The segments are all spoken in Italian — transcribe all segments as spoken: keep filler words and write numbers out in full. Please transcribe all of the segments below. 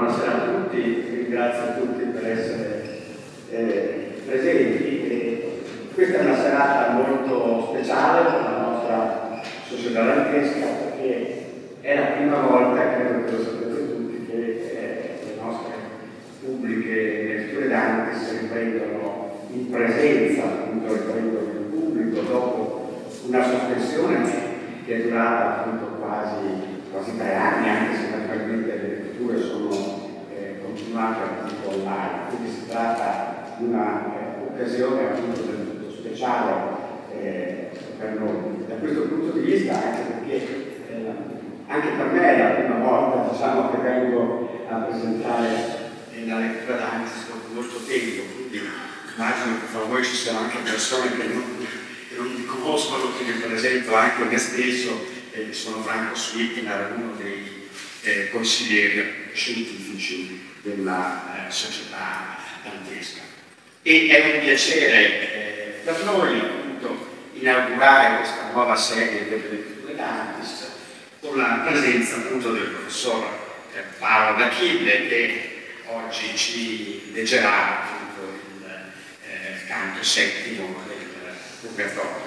buonasera a tutti, ringrazio a tutti per essere eh, presenti. E questa è una serata molto speciale per la nostra società dantesca, perché è la prima volta, credo che lo sapete tutti, che eh, le nostre pubbliche letture Dante si riprendono in presenza, appunto riprendono il pubblico dopo una sospensione che è durata appunto quasi quasi tre anni, anche se naturalmente le letture sono eh, continuate appunto online. Quindi si tratta di un'occasione eh, appunto del tutto speciale eh, per noi. Da questo punto di vista, anche perché eh, anche per me è la prima volta, diciamo, che vengo a presentare eh, la lettura Dante dopo molto tempo, quindi immagino che fra voi ci siano anche persone che non, che non mi conoscono, quindi per esempio anche me stesso. Eh, sono Franco Suitina, uno dei eh, consiglieri scientifici della eh, società dantesca. E è un piacere eh, per noi appunto inaugurare questa nuova serie delle letture Dantis con la presenza appunto del professor eh, Paolo D'Achille, che oggi ci leggerà appunto il eh, canto settimo del Purgatorio.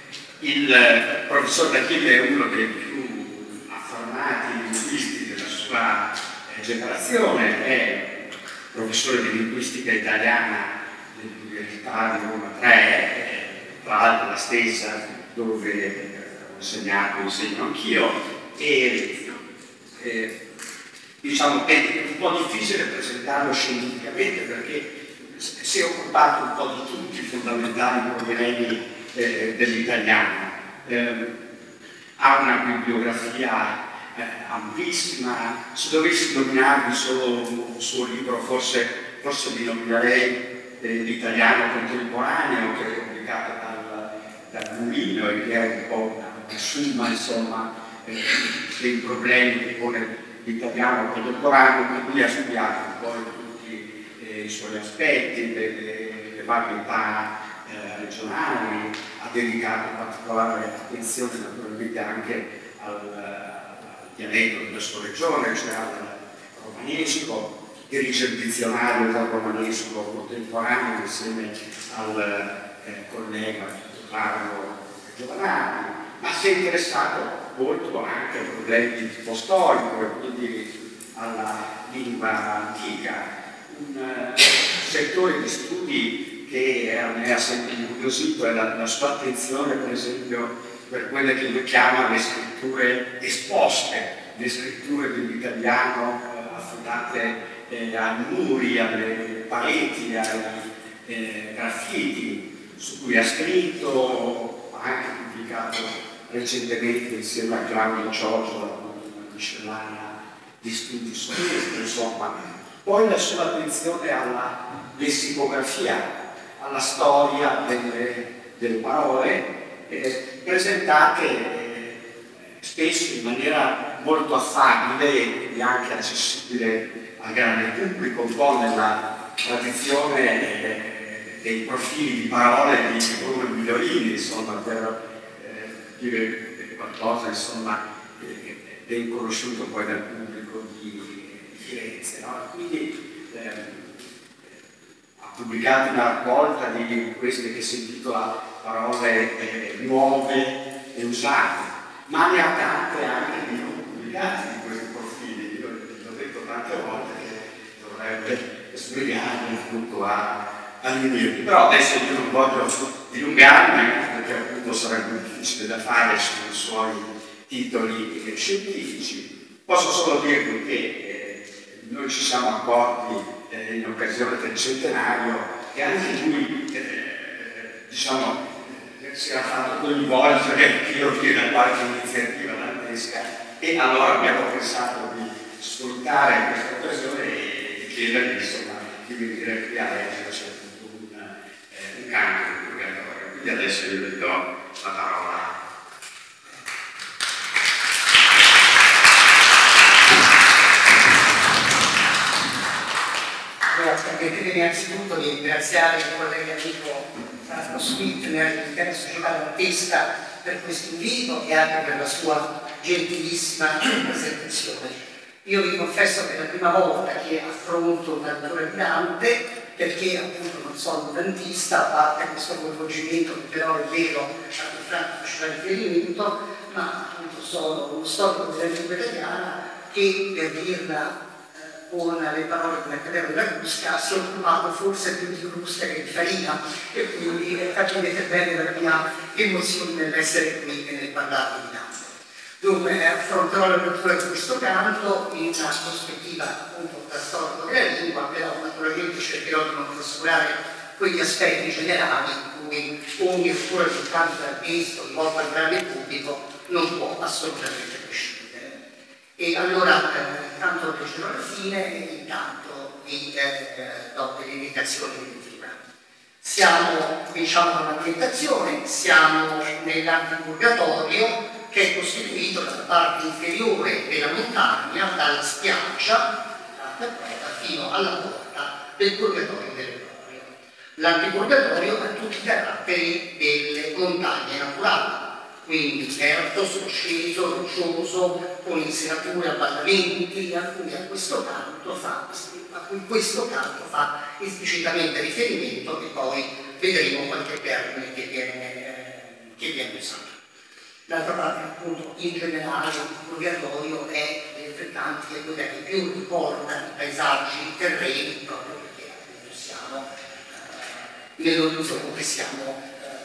Il eh, professor D'Achille è uno dei più affermati linguisti della sua eh, generazione, è professore di linguistica italiana dell'Università di Roma tre, eh, tra l'altro la stessa dove eh, ho insegnato, insegno anch'io, e eh, diciamo è un po' difficile presentarlo scientificamente perché si è occupato un po' di tutti i fondamentali problemi Eh, dell'italiano. Eh, ha una bibliografia eh, amplissima. Se dovessi nominarvi solo un suo libro, forse, forse vi nominerei eh, l'italiano contemporaneo, che è pubblicato dal, dal Mulino e che è un po' una summa, insomma, eh, dei problemi che pone l'italiano contemporaneo, quindi ha studiato un po' tutti eh, i suoi aspetti, le, le, le varietà Eh, regionali, ha dedicato particolare attenzione naturalmente anche al, al dialetto della sua regione, cioè al romanesco, dirige il dizionario del romanesco contemporaneo insieme al eh, collega Carlo Giovanni, ma si è interessato molto anche a problemi di tipo storico e quindi alla lingua antica, un uh, settore di studi che mi ha sempre incuriosito è la, la sua attenzione, per esempio, per quelle che lui chiama le scritture esposte, le scritture dell'italiano eh, affidate eh, ai muri, alle pareti, ai eh, graffiti, su cui ha scritto, ha anche pubblicato recentemente insieme a Claudio Cioccio una miscellanea di studi su questo, insomma. Poi la sua attenzione alla lessicografia, alla storia delle, delle parole eh, presentate eh, spesso in maniera molto affabile e anche accessibile al grande pubblico, un po' nella tradizione eh, dei profili di parole di Bruno Migliorini, insomma, per eh, dire qualcosa, insomma, eh, ben conosciuto poi dal pubblico di Firenze, no? Quindi eh, pubblicato una raccolta di queste che si intitola Parole eh, nuove e usate, ma ne ha tante anche di non pubblicati di questi profili. Io l'ho detto tante volte che dovrebbe spiegarmi appunto all'inizio, però adesso io non voglio dilungarmi perché appunto sarebbe difficile da fare sui suoi titoli eh, scientifici. Posso solo dirvi che eh, noi ci siamo accorti Eh, in occasione del centenario che anche lui eh, diciamo eh, si era fatto coinvolgere io da qualche iniziativa dantesca e allora abbiamo pensato di sfruttare questa occasione e chiedergli insomma di venire qui a leggere un, eh, un canto di Purgatorio. Quindi adesso io vi do la parola. Permettetemi innanzitutto di ringraziare il collega amico Franco Suitner della Società Dantesca per questo invito e anche per la sua gentilissima presentazione. Io vi confesso che è la prima volta che affronto una lettura di Dante, perché appunto non sono un dantista, a parte questo coinvolgimento che però è vero, a cui Franco faceva riferimento, ma appunto sono uno storico della lingua italiana che, per dirla eh, con le parole dell'Accademia della Crusca, si è occupato forse più di Crusca che di Farina, e quindi eh, capite bene la mia emozione nell'essere qui e nel parlare di Dante. Dunque affronterò l'apertura di questo canto in una prospettiva appunto da storico della lingua, però naturalmente cercherò di non trascurare quegli aspetti generali in cui ogni lettura di un canto dal testo rivolto al grande pubblico non può assolutamente prescindere. E allora eh, tanto lo leggerò alla fine e intanto vi eh, do delle indicazioni di lettura. Siamo, diciamo, all'ambientazione, siamo nell'antipurgatorio, che è costituito dalla parte inferiore della montagna, dalla spiaggia, fino alla porta del purgatorio dell'Equatorio. L'antipurgatorio ha tutti i caratteri delle montagne naturali, quindi deserto, scosceso, roccioso, con insenature a ballamenti, a cui a questo canto fa, a cui questo canto fa esplicitamente riferimento, e poi vedremo qualche termine che viene, eh, che viene usato. D'altra parte, appunto, in generale, il purgatorio è dei frequentanti che quella che più riporta i paesaggi, i terreni, proprio perché appunto siamo eh, nell'orizzonte, che siamo,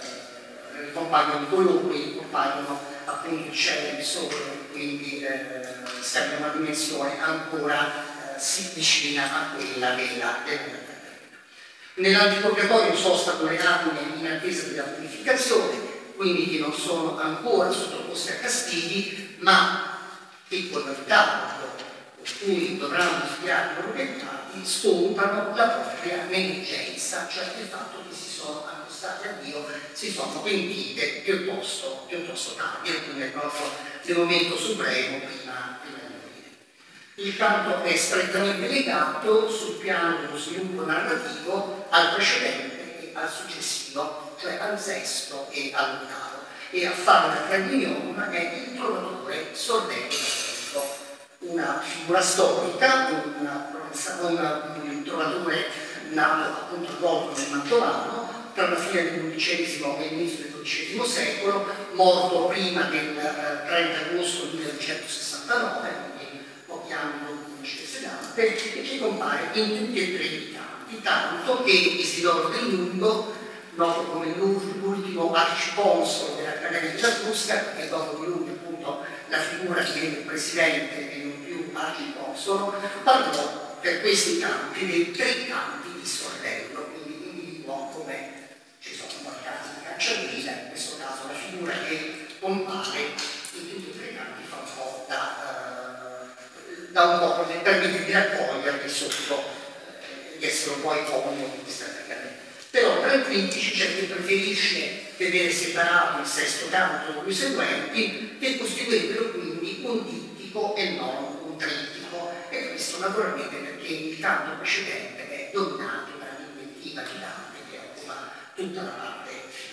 eh, compaiono i colori, compaiono appunto il cielo, il sole, quindi eh, siamo in una dimensione ancora eh, si vicina a quella della terrena. Nell'antipurgatorio sostano le anime in attesa della purificazione, quindi che non sono ancora sottoposti a castighi, ma che con il caldo, cui dovranno spiare i loro peccati, scontano la propria negligenza, cioè il fatto che si sono accostati a Dio, si sono pentite piuttosto, piuttosto tardi, quindi è proprio nel momento supremo prima, prima di morire. Il canto è strettamente legato sul piano dello sviluppo narrativo al precedente e al successivo, cioè al sesto e all'ottavo, e a fare la Carmignone è il trovatore Sordello Lorenzo, una figura storica, una, una, un trovatore nato appunto al Golfo del Mantovano tra la fine dell'undicesimo e l'inizio del dodicesimo secolo, morto prima del eh, trenta agosto millenovecentosessantanove, quindi pochi anni dopo il precedente, e che compare in tutti e tre i canti, tanto che Isidoro del Lungo, noto come l'ultimo arciconsole dell'Accademia della Crusca, che dopo di lui appunto la figura diventa il presidente e non più arciconsolo, parlò per questi campi dei tre campi di Sordello, quindi individuò come ci sono molti casi di Cacciavilla, in questo caso la figura che compare in tutti e tre i campi fa un po' da, uh, da un po' per permettere di raccoglierli sotto, uh, di essere un po' iconio di questa accademia. Però tra i critici c'è chi preferisce vedere separato il sesto canto da lui seguenti, che costituirebbero quindi un dittico e non un trittico, e questo naturalmente perché il canto precedente è dominato dall'inventiva di Dante che occupa tutta la parte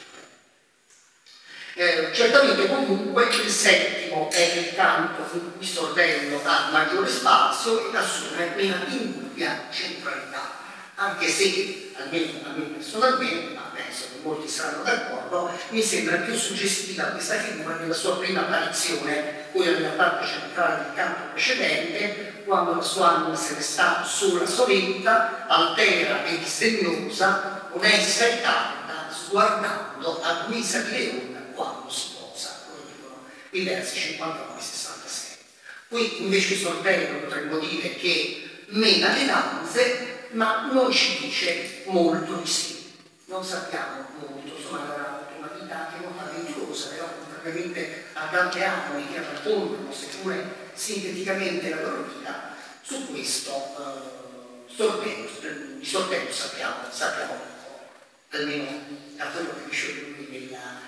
eh, certamente comunque il settimo è il canto in cui Sordello ha maggiore spazio ed assume una indubbia centralità, anche se, almeno a me personalmente, ma penso che molti saranno d'accordo, mi sembra più suggestiva questa figura nella sua prima apparizione, quella nella parte centrale del canto precedente, quando la sua anima se ne sta sulla sovetta, altera e disdegnosa, onesta e calda, sguardando a guisa di leone quando si posa, come dicono i versi cinquantanove e sessantasei. Qui invece Sordello potremmo dire che mena le danze, ma non ci dice molto di sì. Non sappiamo molto, insomma, aveva una vita che non avventurosa, però contrariamente a tante anime che raccontano, seppure sinteticamente, la loro vita, su questo eh, Sordello, di Sordello sappiamo, sappiamo poco, almeno da quello che dice lui nella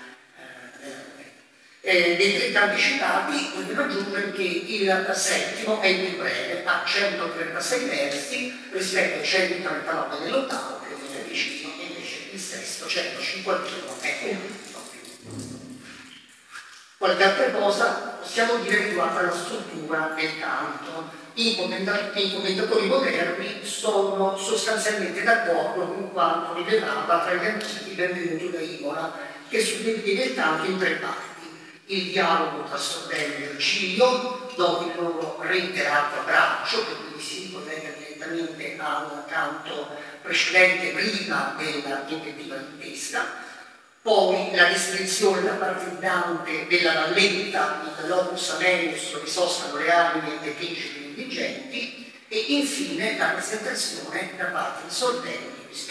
Eh, dei tre canti citati, voglio aggiungere che il settimo è il più breve, ha centotrentasei versi rispetto ai centotrentanove dell'ottavo, che è vicino, e invece il sesto, centocinquantuno, è un po' più. Qualche altra cosa possiamo dire che riguarda la struttura del canto. I commentatori moderni sono sostanzialmente d'accordo con quanto rilevava tra gli antichi Benvenuto da Imola, che suddivide il canto in tre parti: il dialogo tra Sordello e Virgilio, dopo il loro reiterato abbraccio, che quindi si collega direttamente al canto precedente prima della invettiva di pesca, poi la descrizione da parte di Dante della valletta, il locus amenius, dove sostano le armi dei principi indigenti, e infine la presentazione da parte di Sordello di questi.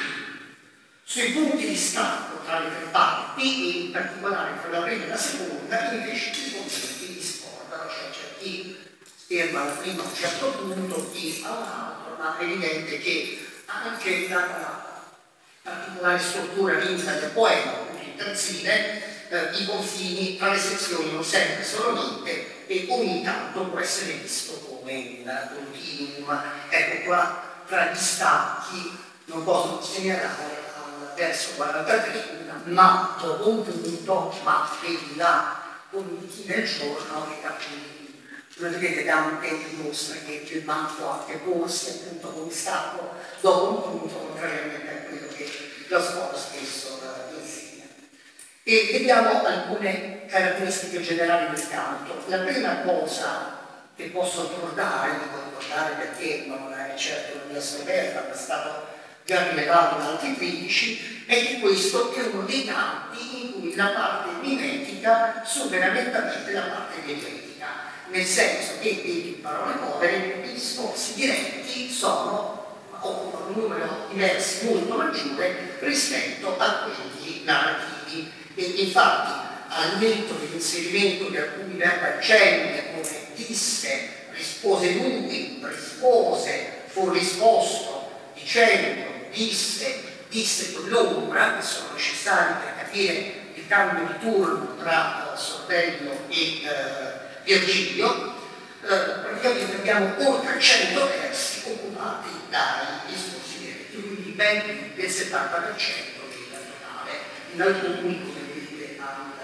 Sui punti di stacco tra le tre parti, e in particolare tra la prima e la seconda, invece i commenti discordano, cioè c'è chi ferma la prima a un certo punto, chi all'altro, ma è evidente che anche la particolare struttura ritmica del poema, appunto in terzine, eh, i confini tra le sezioni non sempre sono nette e ogni tanto può essere visto come un continuum. Ecco qua, tra gli stacchi non posso segnalare al verso quarantatré un matto compunto, ma bella, con chi nel giorno che appunto vedete Dante dimostra che il matto ha che porsi appunto come stacco dopo un punto, contrariamente a quello che lo scuola spesso uh, insegna. E vediamo alcune caratteristiche generali del canto. La prima cosa che posso ricordare, devo ricordare perché non è certo una mia scoperta, ma è stato già rilevato da altri critici, è che questo è uno dei canti in cui la parte mimetica supera nettamente la parte diegetica, nel senso che, detto in parole povere, i discorsi diretti sono occupano un numero di versi molto maggiore rispetto a quelli narrativi. E infatti, al netto dell'inserimento di alcuni verbi accenti come disse, rispose lui, rispose, fu risposto, dicendo, disse, disse quell'ombra, che sono necessari per capire il cambio di turno tra uh, Sordello e uh, Virgilio, uh, praticamente abbiamo oltre cento versi occupati dai discorsi diretti, quindi ben del settanta per cento del totale. In alcuni, come vedete,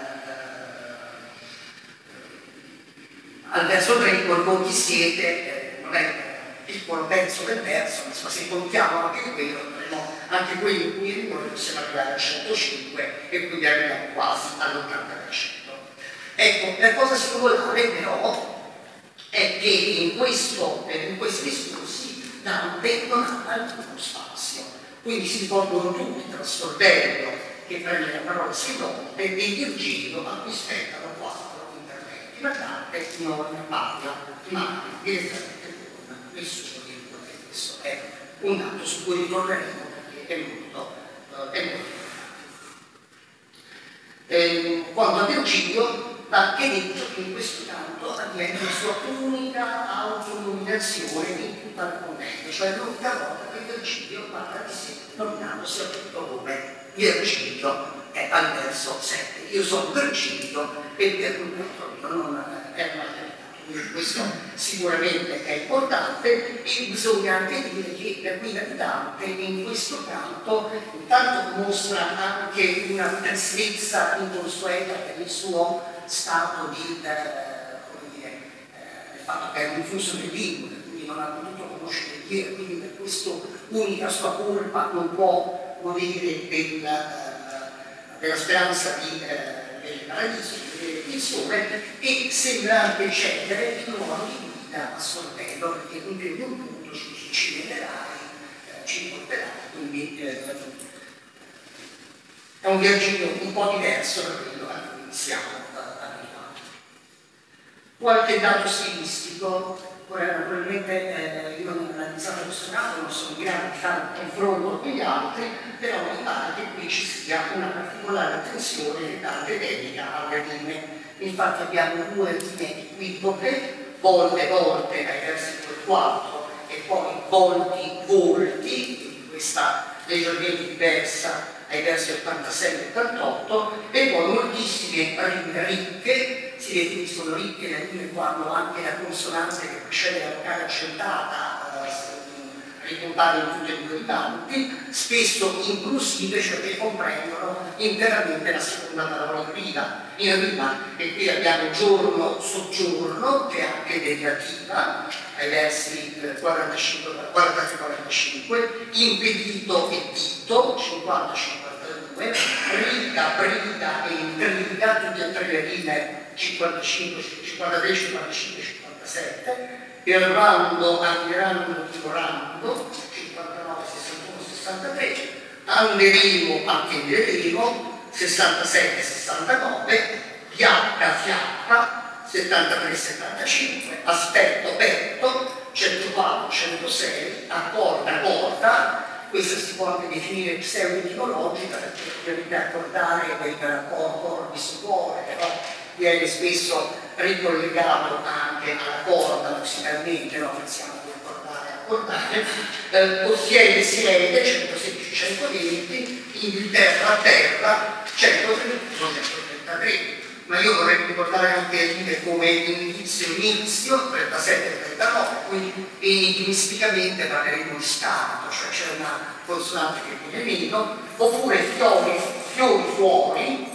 al, uh, al verso tre, con chi siete, eh, non è un piccolo pezzo del verso, ma se contiamo anche quello, avremo anche quelli in cui noi possiamo arrivare a centocinque e quindi arriviamo quasi all'ottanta per cento. Ecco, la cosa singolare però è che in, questo, eh, in questi discorsi Dante non ha alcuno spazio, quindi si svolgono tutti tra Sordello, che prende la parola sei volte, e Virgilio, a cui spettano quattro interventi, ma Dante non parla mai direttamente con nessuno di quello. Questo è un dato su cui ritorneremo perché è molto, uh, è molto importante. Eh, quanto a Virgilio, va anche detto che in questo canto avviene la sua unica autonominazione in tutta la commedia, cioè l'unica volta che Virgilio parla di sé nominandosi appunto come Virgilio, è al verso sette. Io sono Virgilio e per un punto non è una verità. Quindi questo sicuramente è importante e bisogna anche dire che la guida di Dante in questo canto intanto mostra anche una tristezza inconsueta per il suo stato di, eh, come dire, eh, il fatto che è un flusso di lingue, quindi non ha potuto conoscere Dio, quindi per questo unica sua colpa non può godere del, eh, della speranza di, eh, del paradiso, delle benedizione, e sembra anche cedere il ruolo di guida a Sordello, perché in più di un punto ci, ci venderai, eh, ci riporterai, quindi eh, è un Virgilio un po' diverso da quello a cui siamo. Qualche dato stilistico, ora naturalmente eh, io non ho analizzato questo caso, non sono in grado di fare un confronto con gli altri, però mi pare che qui ci sia una particolare attenzione che Dante dedica alle rime. Infatti abbiamo due rime equivoche, volte volte ai versi due e quattro e poi volti volti, questa leggermente diversa ai versi ottantasei e ottantotto, e poi moltissime rime ricche. Si definiscono ricche le rime quando anche la consonante che precede la vocale accentata riportate in tutti e due i campi, spesso inclusive, cioè che comprendono interamente la seconda parola prima, in rima, e qui abbiamo giorno, soggiorno, che è anche derivativa, ai versi quarantacinque quarantacinque, impedito e dito, cinquanta cinquantadue, riga, briga e intriga, tutte e tre le rime cinquantacinque, cinquantatré, cinquantacinque, cinquantasette, errando, ammirando, timorando, cinquantanove, sessantuno, sessantatré, anderemo, attenderemo, sessantasette, sessantanove, fiacca, fiacca, settantatré, settantacinque, aspetto, petto, centoquattro, centosei, accorda, accorda. Questa si può anche definire pseudo-etimologica perché ovviamente accordare è corbis cuore, però viene spesso ricollegato anche alla corda musicalmente, no? Pensiamo a accordare, accordare, eh, possiede, siede, centosedici, centoventi, Inghilterra, terra, centotrentuno, centotrentatré. Ma io vorrei ricordare anche rime come inizio, inizio, trentasette, trentanove, quindi enigmisticamente parleremo di scarto, cioè c'è una consonante che viene meno, oppure fiori, fiori fuori,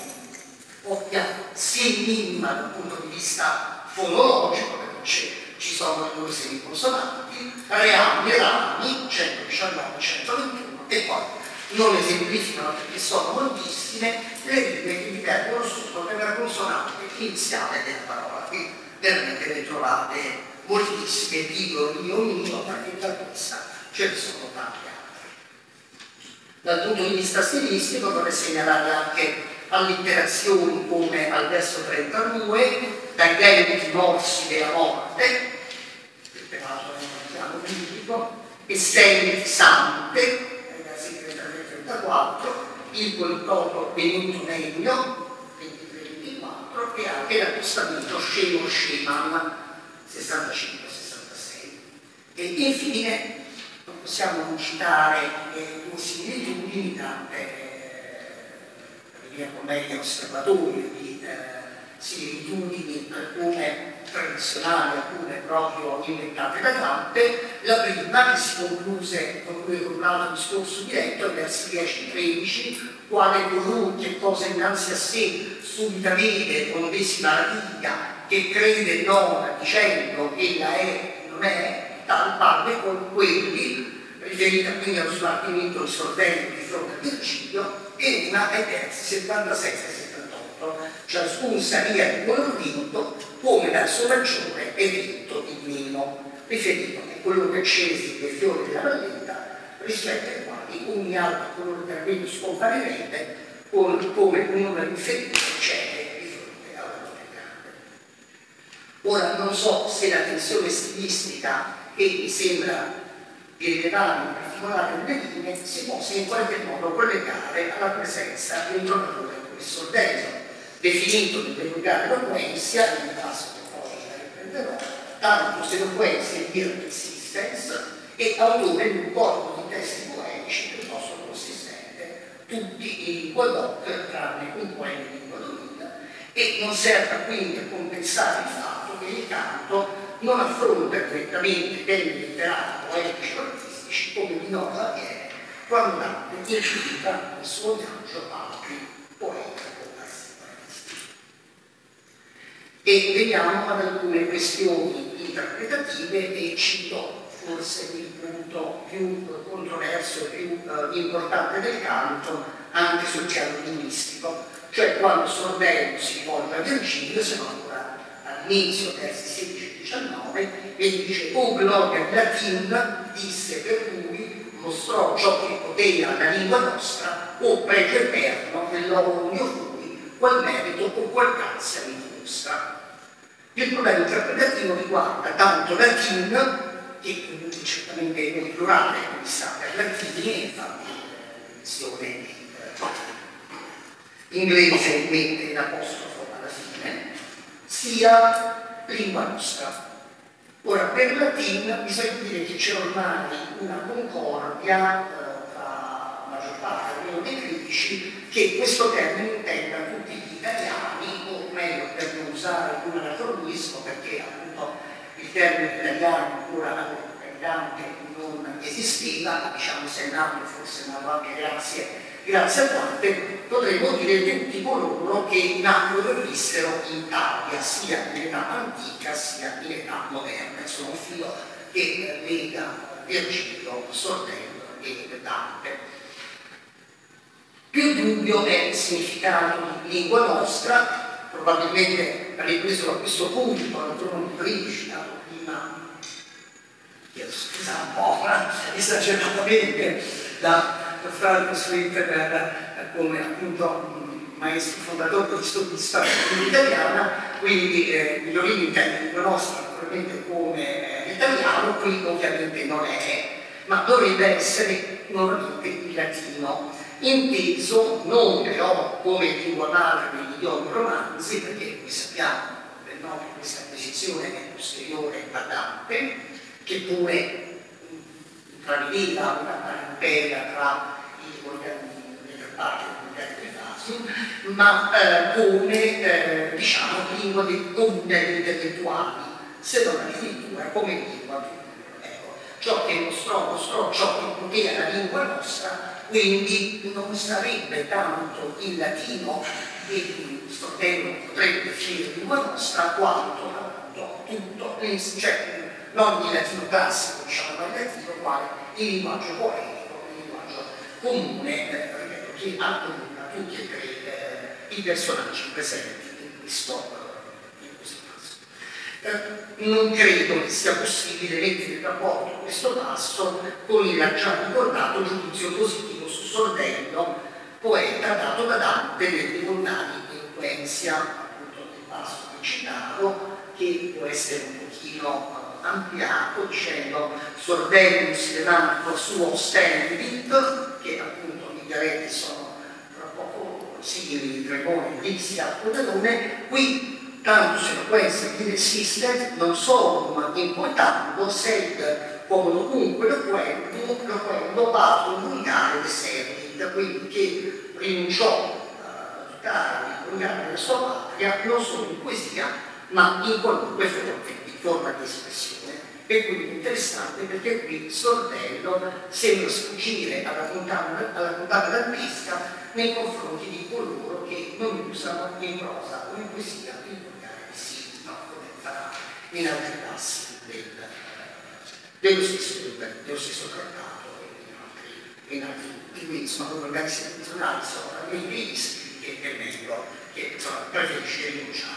si inima dal punto di vista fonologico, perché ci sono le due semiconsonanti, reami e rami, centodiciannove, centoventuno, e poi non esemplificano perché sono moltissime le rime che dipendono solo dalla consonante iniziale della parola. Qui veramente ne trovate moltissime, dico io mio, perché tra questa ce ne sono tante altre. Dal punto di vista stilistico vorrei segnalare anche allitterazioni come al verso trentadue, dai debiti morsi della morte, che peraltro non abbiamo biblico, e sei sante, trentaquattro, il poliproto venuto meglio, ventitré ventiquattro, e anche l'accostamento scemo sceman, sessantacinque sessantasei. E infine non possiamo non citare le due similitudini tante eh, colleghi osservatori di eh, similitudini, alcune tradizionali, alcune proprio inventate da Dante. La prima che si concluse con cui ho parlato il discorso diretto, versi dieci tredici, quale colui che cosa innanzi a sé subita vede con medesima ratiglia, che crede non dicendo ella è, non è, tal parve con quelli, riferita quindi allo smartimento di sordello di fronte al Virgilio, e una ai versi settantasette settantotto, ciascun salia di quello vinto come dal suo maggiore è vinto il meno, riferito a quello che scesi dei fiori della valletta, rispetto ai quali ogni altro colore terreno scomparirebbe come un riferito cede di fronte alla lode grande. Ora non so se la tensione stilistica che mi sembra di rilevare in particolare nelle linee si possa in qualche modo collegare alla presenza di un giocatore come sordello, definito nell'eloquia eloquenzia, nel caso che poi riprenderò, tanto eloquenzia e dire persistence, e autore di un corpo di testi poetici piuttosto consistente, tutti in lingua doc, tranne un poema in lingua dominata, e non serve quindi a compensare il fatto che il canto non affronta direttamente temi letterari, poetici o artistici come di norma avviene quando Dante eredita nel suo viaggio altri poeti o artisti. E veniamo ad alcune questioni interpretative e cito forse il punto più controverso e più eh, importante del canto anche sul piano linguistico, cioè quando Sordello si rivolge a Virgilio, se non ancora all'inizio, versi sedici diciannove, e dice: o gloria latin, disse per lui, mostrò ciò che poteva la lingua nostra, o pregio eterno nell'oro mio fui, qual merito o qual grazia mi dimostra. Il problema interpretativo riguarda tanto latin, che quindi certamente è nel plurale, quindi sta per latini, infatti menzione inglese mette l'apostrofo alla fine, sia lingua nostra. Ora, per latin bisogna dire che c'è ormai una concordia eh, tra la maggior parte almeno dei critici che questo termine intenda tutti gli italiani, o meglio per non usare un anacronismo, perché appunto il termine italiano ancora Dante non esisteva, diciamo se è nato forse nato anche grazie, grazie a Dante, potremmo dire tutti coloro che nacquero e vissero in Italia, sia in età antica sia in età moderna. Insomma, un filo che lega Virgilio, Sordello e Dante. Più dubbio è il significato di lingua nostra, probabilmente ripreso a questo punto dal trono di Parigi, prima, io scusa un po', esageratamente, da Franco Schwitzer come appunto maestro fondatore di studi di storia italiana, quindi eh, Migliolini intende lingua nostra naturalmente come eh, italiano, qui ovviamente non è, ma dovrebbe essere normalmente il latino, inteso non però come lingua madre degli idiomi romanzi, perché noi sappiamo del nome che questa acquisizione è posteriore a Dante, che pure travedeva una parentela tra i volcani delle parti del volcano di Fasium, ma eh, come eh, diciamo lingua dei comuni intellettuali, se non addirittura come lingua. Ecco, ciò che mostrò, mostrò ciò che poteva la lingua nostra, quindi non sarebbe tanto il latino che Sordello potrebbe definire lingua nostra, quanto appunto tutto, cioè non il latino classico, diciamo, ma il latino quale il linguaggio poetico, il linguaggio comune, eh, ripeto, che accomuna tutti e tre eh, i personaggi presenti in questo, in questo passo. Eh, non credo che sia possibile mettere in rapporto questo passo con il già ricordato giudizio positivo su Sordello, poeta dato da Dante nelle Volnari Eloquenzia, appunto nel passo che citavo, che può essere un pochino ampliato dicendo Sordellus levanto suo splendid, che appunto i dialetti sono tra poco simili, Cremone, Lipsia, Codanone, qui tanto sequenza di esiste non solo ma importando sed come ovunque lo quello patro vulgare de servit, quindi che rinunciò a giocare a vulgare della sua patria non solo in poesia ma in qualunque forma di espressione. E quindi interessante perché qui Sordello sembra sfuggire alla puntata d'alpesca nei confronti di coloro che non usano in prosa o in poesia il volgare di sì, no, come farà in altri passi del, dello, stesso, dello stesso trattato e in altri punti. Quindi insomma come volgari istituzionali sono i tedeschi che è meglio che insomma, preferisce rinunciare.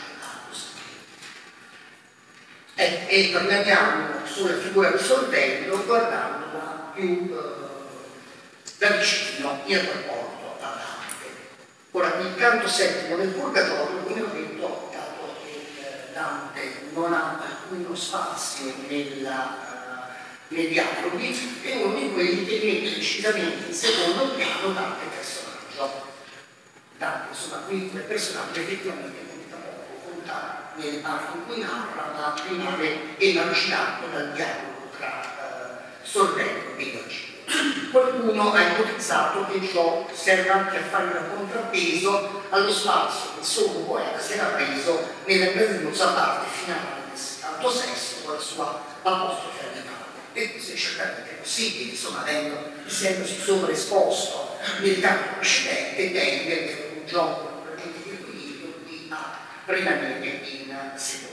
Eh, e torniamo sulla figura di Sordello guardandola più eh, da vicino in rapporto a Dante. Ora, il canto settimo del Purgatorio, come ho detto, dato che eh, Dante non ha alcuno spazio nella, uh, nei dialoghi, è uno di quelli che mette decisamente in secondo piano Dante personaggio. Dante, insomma, qui il personaggio effettivamente conta poco, conta nelle parti in cui narra, ma rimane emarginato dal dialogo tra uh, Sordello e Virgilio. Qualcuno ha ipotizzato che ciò serve anche a fare da contrappeso allo spazio che il solo poeta si era preso nella grandiosa parte finale del Canto sesto con la sua apostrofe radicale. E questo è certamente possibile, insomma, avendo, essendosi sovraesposto nel canto precedente, tende per un gioco di equilibrio qui a rimanere in secondo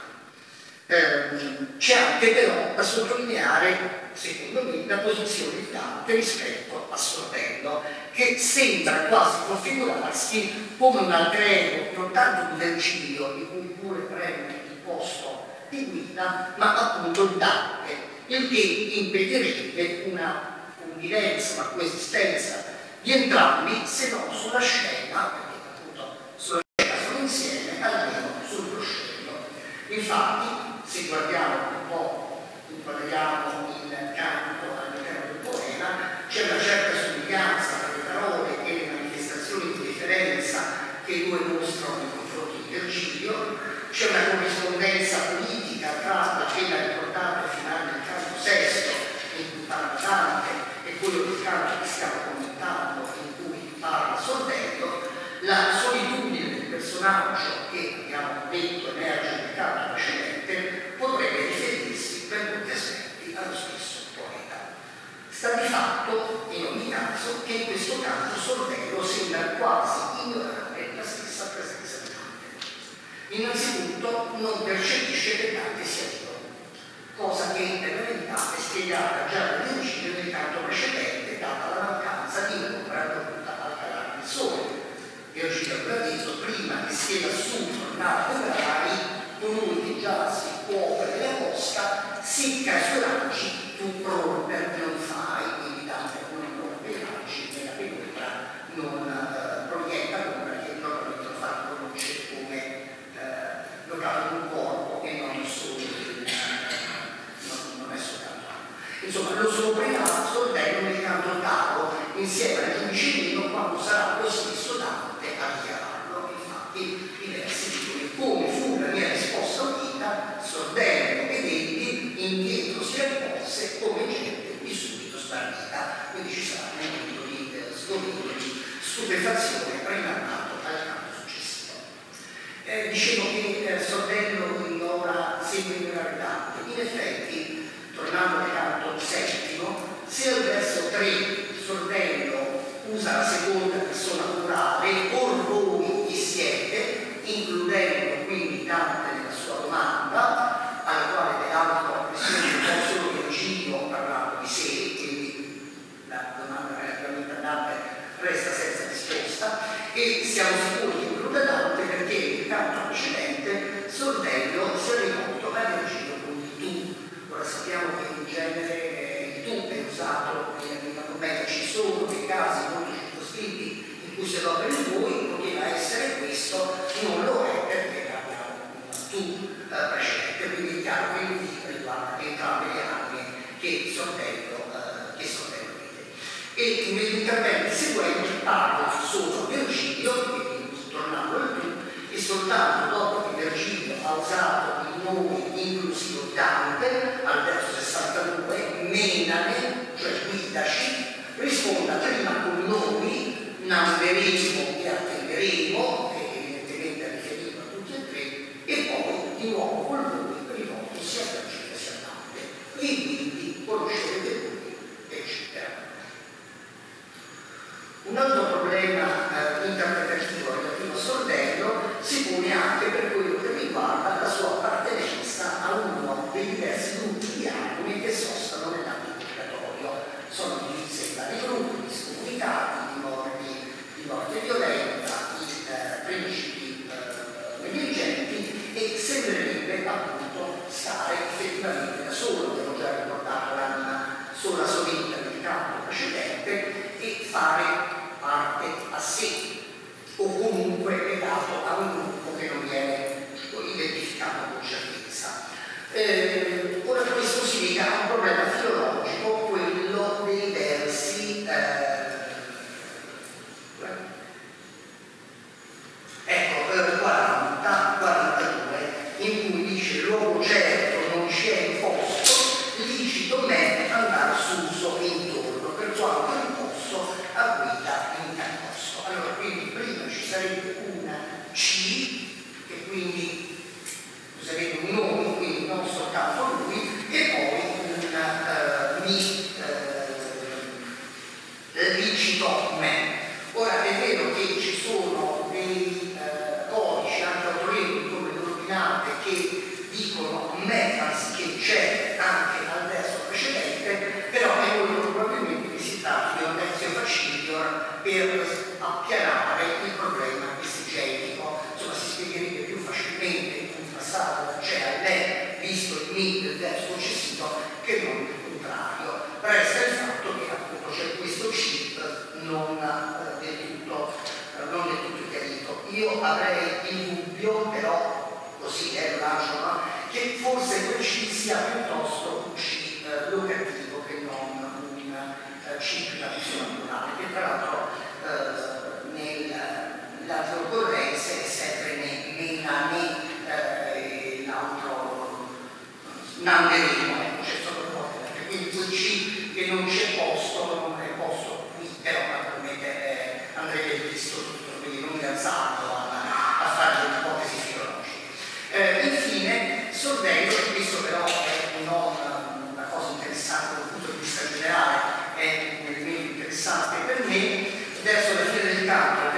piano. Eh, c'è anche però da sottolineare, secondo me, la posizione di Dante rispetto a Sordello, che sembra quasi configurarsi come un alter ego, non tanto di Virgilio, di cui pure prende il posto di guida, ma appunto di Dante, il che impedirebbe una convivenza, una coesistenza di entrambi, se non sulla scena, perché appunto sulla scena sono insieme, almeno sul proscenio. Infatti, se guardiamo un po', inquadriamo il canto all'interno del poema, c'è una certa somiglianza tra le parole e le manifestazioni di differenza che i due mostrano nei confronti di Virgilio, c'è una corrispondenza politica tra l'appena ricordato finale del canto sesto, in cui parla Dante, e quello del canto che stiamo commentando, in cui parla Sordello, la solitudine del personaggio che abbiamo detto emerge nel canto precedente potrebbe riferirsi per molti aspetti allo stesso bisogna quasi ignorare la stessa presenza di Dante. Innanzitutto non percepisce che Dante sia Dio, cosa che in verità è spiegata già dal Virgilio nel canto precedente, data la mancanza di ombra dovuta al calare del sole. Virgilio aveva detto prima che sia l'assunto nato Rai, colui che già si copre la costa, secca i suoi raggi, tu proprio non fai, quindi Dante non rompe i raggi nella penombra, non eh, proietta l'ombra che probabilmente lo fa riconoscere come eh, locato in un corpo e non solo in, eh, non, non è soltanto. Insomma, lo soprirà Sordello nel canto ottavo insieme al giudice Nino quando sarà lo stesso Dante a dichiararlo. Infatti i versi dicono: come fu la mia risposta udita, Sordello ed egli indietro si raccolse come gente di subito sparita. Quindi ci sarà un momento di eh, sgomento, di stupefazione rimandato al canto successivo. Eh, dicevo che eh, Sordello ignora, segue ignorare Dante. In effetti, tornando al canto settimo, se al verso tre Sordello usa la seconda persona plurale, or voi chi siete, includendo quindi Dante nella sua domanda, alla quale peraltro pressione un po' solo Virgilio parlando di sé, quindi la domanda relativamente a Dante resta senza risposta, e siamo sicuri che include Dante perché nel canto precedente Sordello si è rivolto a Virgilio con il tu. Ora sappiamo che in genere eh, il tu è usato nella commedia, ci sono dei casi molto circoscritti in cui si adopera il voi, poteva essere questo, non lo è perché abbiamo un tu eh, precedente, quindi è chiaro che il vi riguarda entrambe le anime che Sordello eh, che Sordello vede. E negli interventi seguenti parlo solo Virgilio, quindi tornando al tu, e soltanto dopo che Virgilio ha usato il nome inclusivo di Dante al verso sessantadue, menane, cioè guidaci, risponda prima con noi, namveremo e attenderemo, che evidentemente è riferito a tutti e tre, e poi di nuovo con voi rivolto sia a Virgilio sia a Dante. E quindi conoscerete voi, eccetera. Un altro problema eh, interpretativo relativo a Sordello si pone anche per quello che riguarda la sua appartenenza a uno dei diversi gruppi di anime che sostano nell'ambito purgatorio. Sono divise in vari gruppi, di scomunicati, di morti, di morte violenta, di eh, principi eh, negligenti, e sembrerebbe appunto stare effettivamente da solo, abbiamo già ricordato l'anima sola solita nel campo precedente, e fare parte a sé, o comunque legato a un gruppo che non viene identificato con certezza. Eh, ora questo si lega a un problema filologico, quello dei versi eh, ecco, eh, quaranta quarantadue, in cui dice: luogo certo non ci è imposto, licito me andare suso intorno, per quanto non posso a guida in cantosto. Allora, quindi prima ci sarebbe una C, che quindi useremo un nome, quindi non soltanto lui, e poi una uh, mi uh, licito me. Ora è vero che ci sono dei uh, codici anche autorevoli come l'ordinante che dicono me, anzi che c'è anche al verso precedente, però è molto probabilmente che si tratta di un terzo facilior per appianare il problema esegetico. Insomma, si spiegherebbe più facilmente un passaggio da c'è a me, visto il mi del verso successivo, che non il contrario. Resta il fatto che appunto c'è questo chip non eh, del tutto eh, non del tutto chiarito. Io avrei il dubbio, però così è, lo lascio, no? Che forse quel C sia piuttosto un C eh, locativo che non un eh, C di traduzione plurale, che tra l'altro eh, nell'altra occorrenza è sempre ne, mena, ne, eh, l'altro nanderemo, ecco, c'è solo proprio, perché quindi quel C che non c'è posto, non è posto qui, però naturalmente eh, andrebbe il testo tutto, quindi non mi alzando a, a fare le ipotesi filologiche. Eh, infine, Sordello, e questo però è non una cosa interessante dal punto di vista generale, è un elemento interessante per me, verso la fine del canto,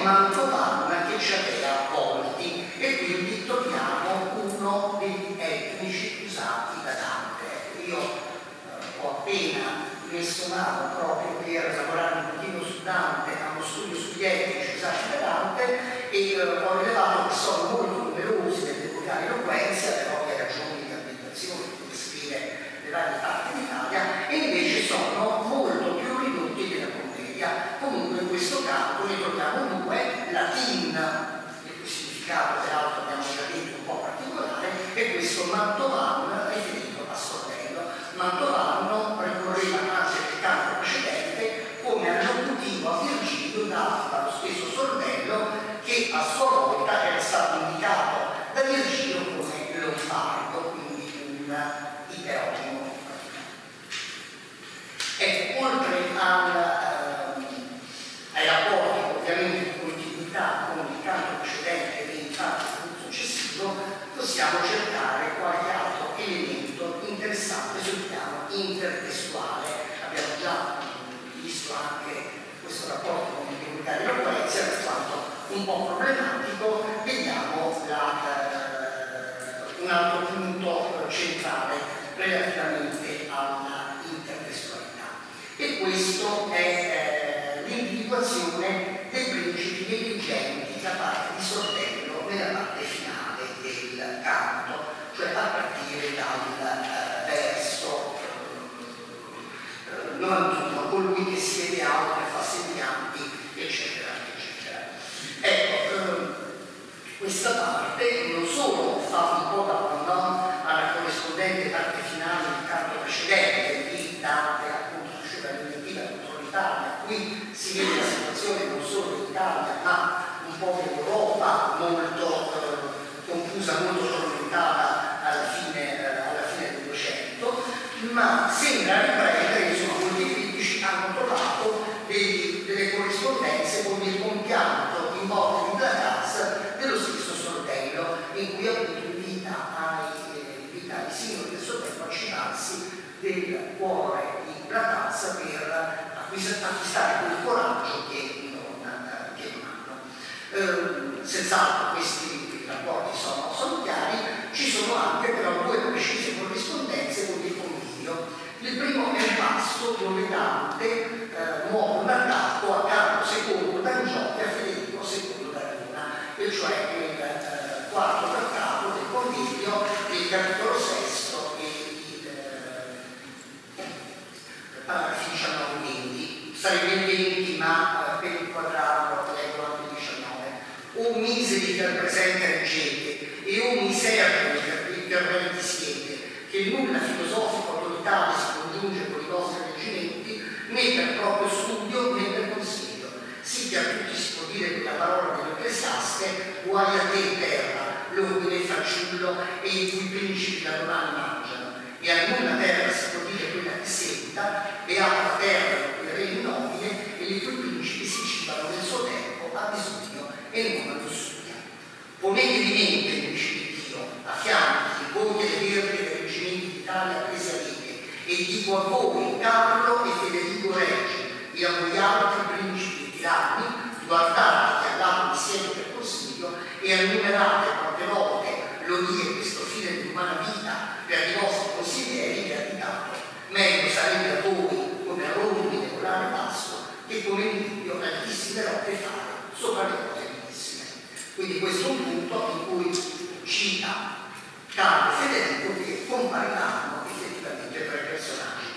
Mantovano che ci aveva volti, e quindi troviamo uno degli etnici usati da Dante. Io eh, ho appena messo mano proprio per lavorare un pochino su Dante a uno studio sugli etnici usati da Dante, e eh, ho rilevato che sono molto numerosi nelle vocali eloquenze per ovvie ragioni di ambientazione, di descrivere le varie parti d'Italia, e invece sono molto più ridotti della commedia. Comunque in questo campo ne troviamo due, latin, il cui significato peraltro abbiamo già detto un po' particolare, e questo Mantovano riferito a Sordello. Mantovano ricorreva anche nel canto precedente come all'obiettivo a Virgilio dato dallo stesso Sordello, che a sua volta era stato indicato da Virgilio come lombardo, quindi un iperonimo. Ecco, oltre al, ehm, ai rapporti ovviamente di continuità con il canto precedente e infatti il successivo, possiamo cercare qualche altro elemento interessante sul piano intertestuale. Abbiamo già visto anche questo rapporto con il comunità di eloquenza, per quanto un po' problematico. Vediamo la, eh, un altro punto centrale relativamente alla intertestualità, e questo è eh, l'individuazione dei principi eligenti da parte di Sordello nella parte finale del canto, cioè a partire dal eh, verso eh, novantuno, colui che siede alto e fa sembianti, eccetera, eccetera. Ecco, eh, questa parte non solo fa un po' da pandan alla corrispondente parte finale del canto precedente, di Dante appunto uscita l'inventiva contro l'Italia. Qui si vede la situazione non solo d'Italia, ma un po' dell'Europa, molto eh, confusa, molto tormentata alla fine, eh, alla fine del Novecento, ma sembra riprendere, insomma, molti critici hanno trovato dei, delle corrispondenze con il compianto in voce di Blacas dello stesso Sordello, in cui appunto invita ai, eh, invita ai signori del suo tempo a citarsi del cuore di Blacas per acquistare quel coraggio che non, eh, che non hanno. Eh, senz'altro questi rapporti sono, sono chiari. Ci sono anche però due precise corrispondenze con il convivio. Il primo è un passo dove Dante eh, muove un attacco a Carlo secondo d'Angioli a Federico secondo d'Aragona, e cioè nel eh, quarto trattato del convivio, il capitolo sesto e il eh, paragrafi diciannove venti. Sarebbe il venti, ma eh, per inquadrarlo leggo anche il diciannove. O miseri che al presente reggete, e o miserri che interventi siete, che nulla filosofico autorità si congiunge con i vostri reggimenti, né per proprio studio né per consiglio, sì che a tutti si può dire quella parola dell'Ecclesiaste: guai a te terra, l'ordine fanciullo e i cui principi da domani mangiano, e a nulla terra si può dire quella che senta, beata terra il re nobile, e i cui principi si cibano nel suo tempo a bisogno e non a lussuria. Ponetevi mente, dice Dio, a fianchi voi delle verdi dei reggimenti d'Italia presi a rete, e dico a voi, Carlo e Federico Reggi, e a voi altri principi e tiranni, guardate che all'altro vi siete per consiglio, e annumerate quante volte lo dire questo fine di umana vita per i vostri consiglieri che ha dato. Meglio sarebbe a voi come a rondine volare basso, che come in Dio altissime rotte fare sopra le cose bellissime. Quindi questo è un punto in cui cita Carlo e Federico che compariranno effettivamente tra i personaggi.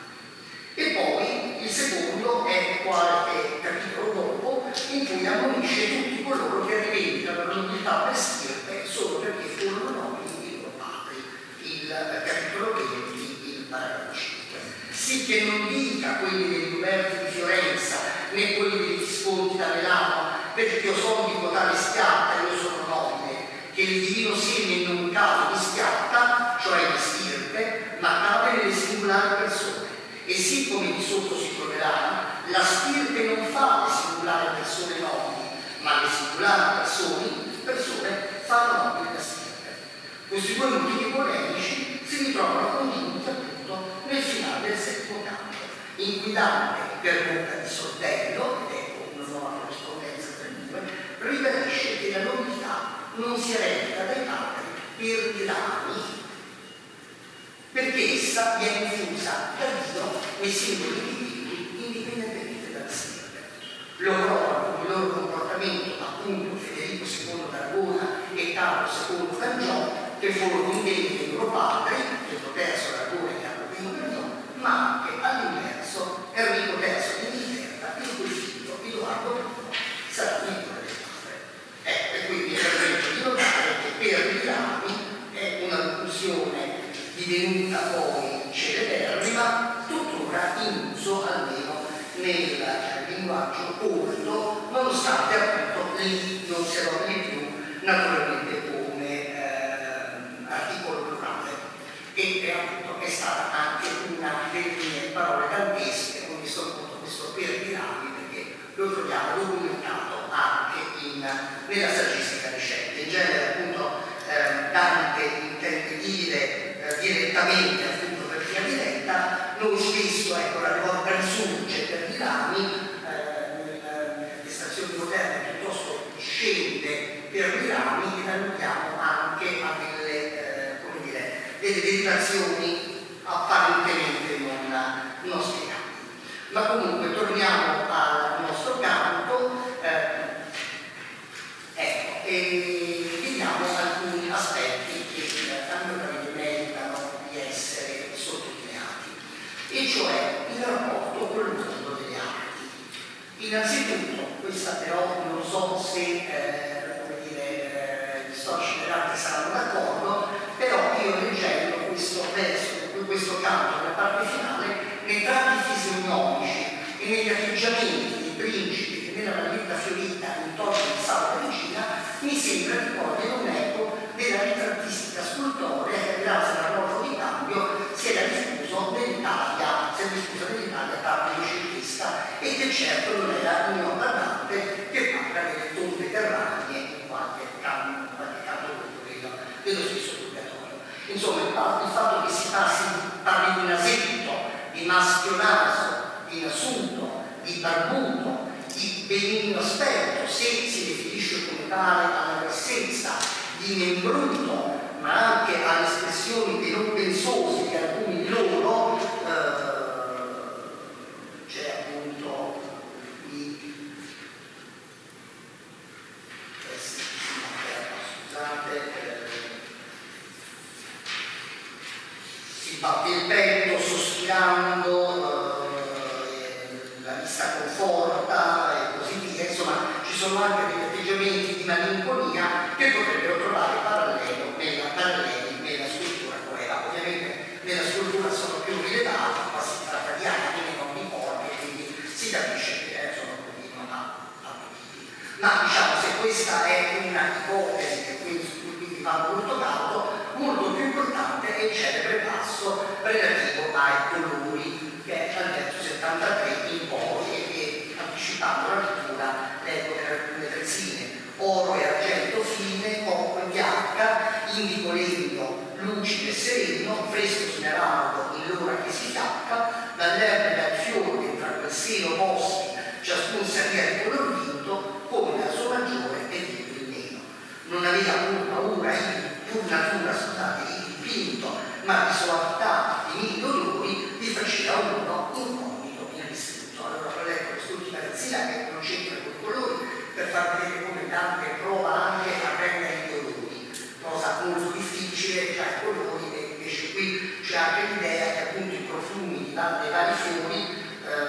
E poi il secondo è qualche capitolo dopo, in cui ammonisce tutti coloro che rivendicano la nobiltà per stirpe solo perché furono nobili i loro padri. Il capitolo venti, il paragrafo cinque. Sì che non dica quelli dei Roberti di Fiorenza, né quelli dei Visconti da Milano, perché io sono di cotale schiatta e io sono nobile, che il divino seme non cade di schiatta, cioè di stirpe, ma cade nelle singolari persone. E sì come di sotto si troverà, la stirpe non fa le singolari persone nobili, ma le singolari persone, persone fanno nobili la stirpe. Questi due motivi polemici si ritrovano congiunti appunto nel finale del settimo canto, in cui Dante, per bocca di Sordello, ed ecco una nuova corrispondenza tra i due, che la nobiltà non sia retta dai padri per gradi, perché essa viene infusa da Dio nei singoli individui indipendentemente dalla stirpe. Lo provano con il loro comportamento appunto Federico secondo d'Aragona e Carlo secondo Cangiò, che furono indebiti ai loro padri, Pietro terzo d'Aragona e Carlo primo Cangiò, ma anche all'inverso Enrico terzo di Inghilterra, il cui figlio Edoardo primo sarà migliore delle padre. Ecco, e quindi è permetto di notare che per Milani è una conclusione divenuta poi celeberrima, tuttora in uso almeno nel linguaggio colto, nonostante appunto lì non si adoperi più naturalmente come eh, articolo plurale, e eh, appunto è stata anche una delle mie parole dantesche con questo, appunto, questo per Milani, perché lo troviamo documentato anche in, nella saggistica recente. In genere appunto eh, Dante intende dire direttamente appunto per via diretta, noi spesso ecco la volta risurge per Milani eh, nelle stazioni moderne piuttosto scende per Milani, e alludiamo anche a delle, eh, come dire, delle derivazioni apparentemente non, non spiegabili. Ma comunque torniamo al nostro campo, eh, ecco, e vediamo alcuni aspetti che eh, a mio parere meritano di essere sottolineati, e cioè il rapporto con il mondo delle arti. Innanzitutto, questa però non so se eh, come dire, eh, gli storici dell'arte saranno d'accordo, però io leggendo questo verso, questo canto nella parte finale, nei tratti fisionomici e negli atteggiamenti dei principi che nella Margherita Fiorita intorno al Sala Regina mi sembra di cogliere un eco della ritrattistica scultorea che grazie al rapporto di cambio si era diffuso nell'Italia, si è diffusa nell'Italia tardo-centrista, e che certo non era ignota Dante che parla delle tombe terranie in qualche canto, qualche canto dello stesso purgatorio. Insomma, il fatto che si passi, parli di nasetto, di maschio naso, di nasuto, di barbuto, di benigno aspetto, se si definisce come tale alla grassenza, di membruto, ma anche alle espressioni dei non pensosi di alcuni di loro, eh, c'è appunto i eh, sì, scusate, eh, si batte il petto sospirando, eh, la vista conforta e così via. Insomma, ci sono anche degli atteggiamenti di malinconia che potrebbero trovare parallelo nella, paralleli nella scultura corea. Ovviamente nella scultura sono più rilevati, ma si tratta di anime, non di corpi, quindi si capisce che sono continuo a motivi. Ma diciamo, se questa è una ipotesi che quindi, su cui quindi va molto cauto, molto più importante è il celebre passo relativo ai colori, che è dal verso settantatré in poi, e che, anticipando la lettura, leggo per alcune terzine: oro e argento fine, coppa bianca, indico legno, lucido e sereno, fresco smeraldo in l'ora che si fiacca, dall'erba e dal fiore, tra quel seno boschi, ciascun salia di color vinto, come la sua maggiore e dietro il meno. Non aveva pur paura, pur natura, scusate, il dipinto, ma di soavità, di mille odori, vi faceva uno incognito indistinto. Allora ho letto quest'ultima terzina che non c'entra con i colori, per far vedere come Dante prova anche a rendere gli odori, cosa molto difficile, già i colori, e invece qui c'è anche l'idea che appunto i profumi dei vari fiori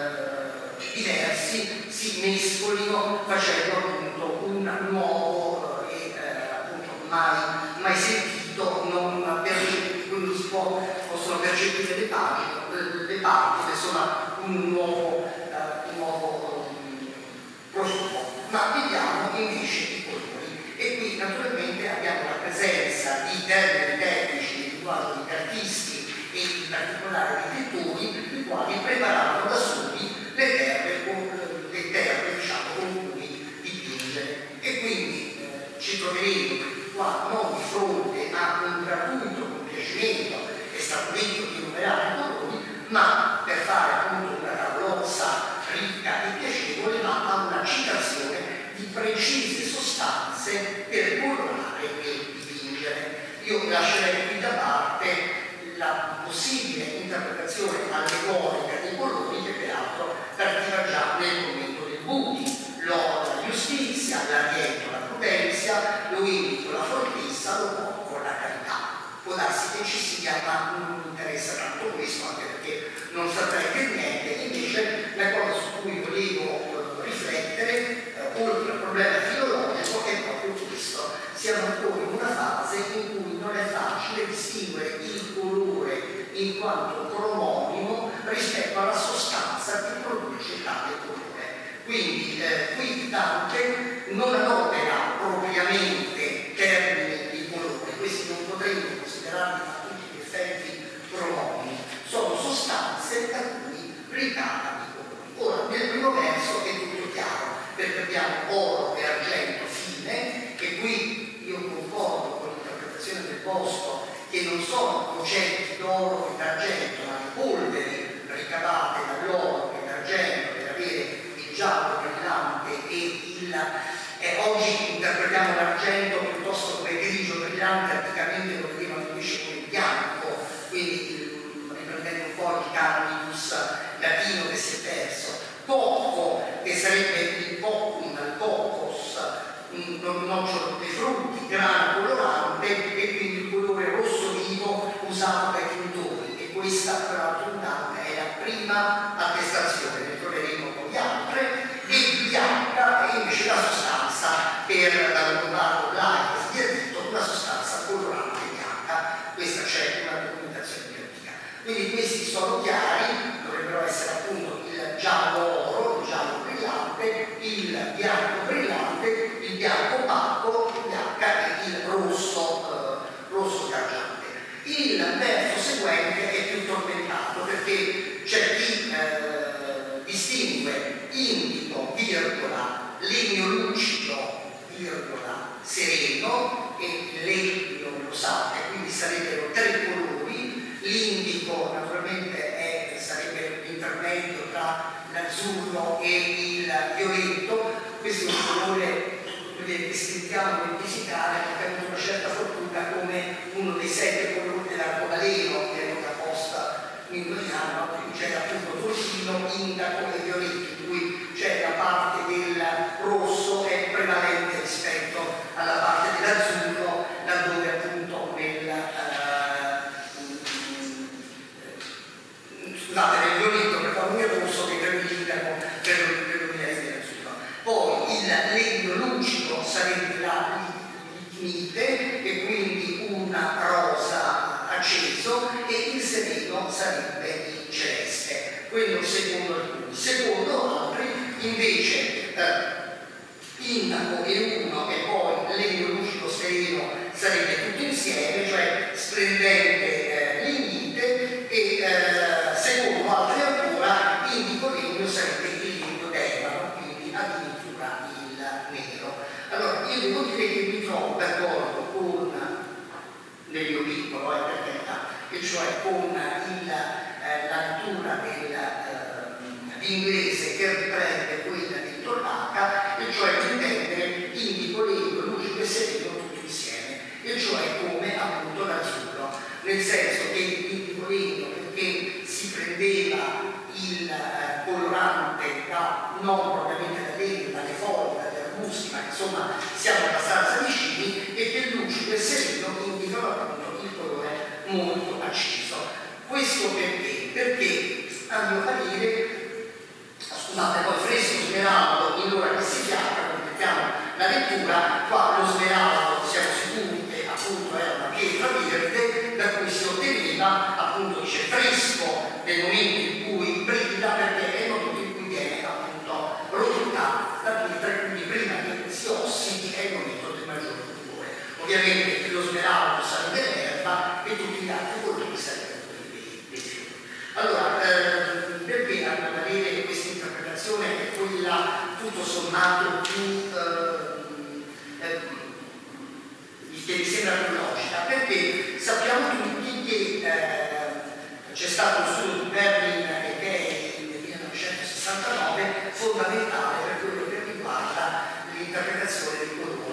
eh, diversi si mescolino facendo appunto un nuovo e eh, appunto mai, mai sentito, non percepito, quindi si può, possono percepire le pagine, le parti, insomma un nuovo, eh, un nuovo um, profumo. Ma vediamo invece i colori, e qui naturalmente abbiamo la presenza di termini tecnici individuati di artisti e in particolare di pittori, i quali preparavano da soli le terre, le terre diciamo, con cui dipingere. E quindi eh, ci troveremo qua non di fronte a un gratuito compiacimento, è stato detto di numerare i colori, ma per fare appunto una tavolozza ricca e piacevole, ma a una citazione di precise sostanze per colorare e dipingere. Io lascerei qui da parte la possibile interpretazione allegorica dei colori, che peraltro partiva già nel momento del Buti. L'oro la giustizia, l'argento la prudenza, lo indico la fortezza, lo poco la carità. Può darsi che ci sia, ma non mi interessa tanto questo, anche perché non saprei che niente. Invece la cosa su cui volevo eh, riflettere, eh, oltre al problema filologico, è proprio questo. Siamo ancora in una fase in cui non è facile distinguere il colore in quanto cromonimo rispetto alla sostanza che produce tale colore. Quindi eh, qui Dante non adopera propriamente termini di colore, questi non potremmo considerarli a tutti gli effetti cromonimi, sono sostanze da cui ricava i colori. Ora, nel primo verso è tutto chiaro, perché abbiamo oro e argento fine, e qui io concordo con l'interpretazione del Bosco che non sono concetti d'oro e d'argento, ma le polveri ricavate dall'oro e dall'argento per avere il giallo brillante e il... Eh, oggi interpretiamo l'argento piuttosto come grigio brillante, anticamente lo vedevano invece come bianco, quindi riprendendo un po' il canibus latino che si è perso. Cocco, che sarebbe il coccum, il coccos, un nocciolo dei frutti, grano colorante, e quindi il colore rosso vivo usato dai pintori. E questa, peraltro, è la prima attestazione, ne troveremo poi altre. E bianca è invece la sostanza, per la Lombardo Blaius di Arito, una sostanza colorante bianca. Questa c'è una documentazione più antica. Quindi questi sono chiari, dovrebbero essere appunto il giallo oro, il giallo brillante, il bianco brillante, il bianco opaco, il bianca e il rosso, eh, rosso cargiante. Il verso seguente è più tormentato, perché c'è chi eh, distingue indico, virgola, legno lucido, virgola, sereno, e legno lo sapete, quindi sarebbero tre colori. L'indico naturalmente è, sarebbe l'intermedio tra l'azzurro e il violetto. Questo è un colore che sentiamo nel fisicale, perché ha avuto una certa fortuna come uno dei sette colori dell'arcobaleno, che è una posta indoviniamo, qui c'è appunto dolcino, indaco e violetto, in cui c'è la parte del rosso è prevalente rispetto alla parte dell'azzurro, laddove appunto nel uh, scusate, nel violetto per favore il rosso, mentre l'indaco per predominanza dell'azzurro. Poi il legno lucido sarebbe la lignite, e quindi una rosa acceso, e il sereno sarebbe il celeste. Quello secondo alcuni. Secondo altri invece eh, indaco e uno e poi legno lucido sereno sarebbe tutto insieme, cioè splendente eh, lignite, e eh, secondo altri ancora indico legno sarebbe il legno d'ebano, quindi addirittura il nero. Allora io devo dire che mi trovo d'accordo con, nel mio piccolo è per carità, e cioè con il, eh, la lettura dell'inglese eh, che riprende quella di Tornaca, e cioè intendere indico, legno, lucido e sereno tutti insieme, e cioè come appunto l'azzurro, nel senso che l'indico legno, perché si prendeva il eh, colorante da, non propriamente da legno, dalle foglie, dalle arbusti, ma insomma siamo abbastanza vicini, e che il lucido e sereno indicano appunto il colore molto acceso. Questo perché? Perché a mio parere, scusate, poi fresco smeraldo in l'ora che si fiacca, completiamo la lettura, qua lo smeraldo siamo sicuri che appunto era una pietra verde da cui si otteneva, appunto dice fresco nel momento in cui brilla, perché è il momento in cui viene appunto rotta la pietra, quindi prima che si ossidi è il momento del maggiore colore. Ovviamente lo smeraldo sarebbe l'erba e tutti gli altri colori sarebbero dei fiori. Allora, eh, perché a mio parere questa interpretazione è quella tutto sommato più eh, eh, che mi sembra più logica? Perché sappiamo tutti che eh, c'è stato uno studio di Berlin e Gay nel millenovecentosessantanove fondamentale per quello che riguarda l'interpretazione dei colori.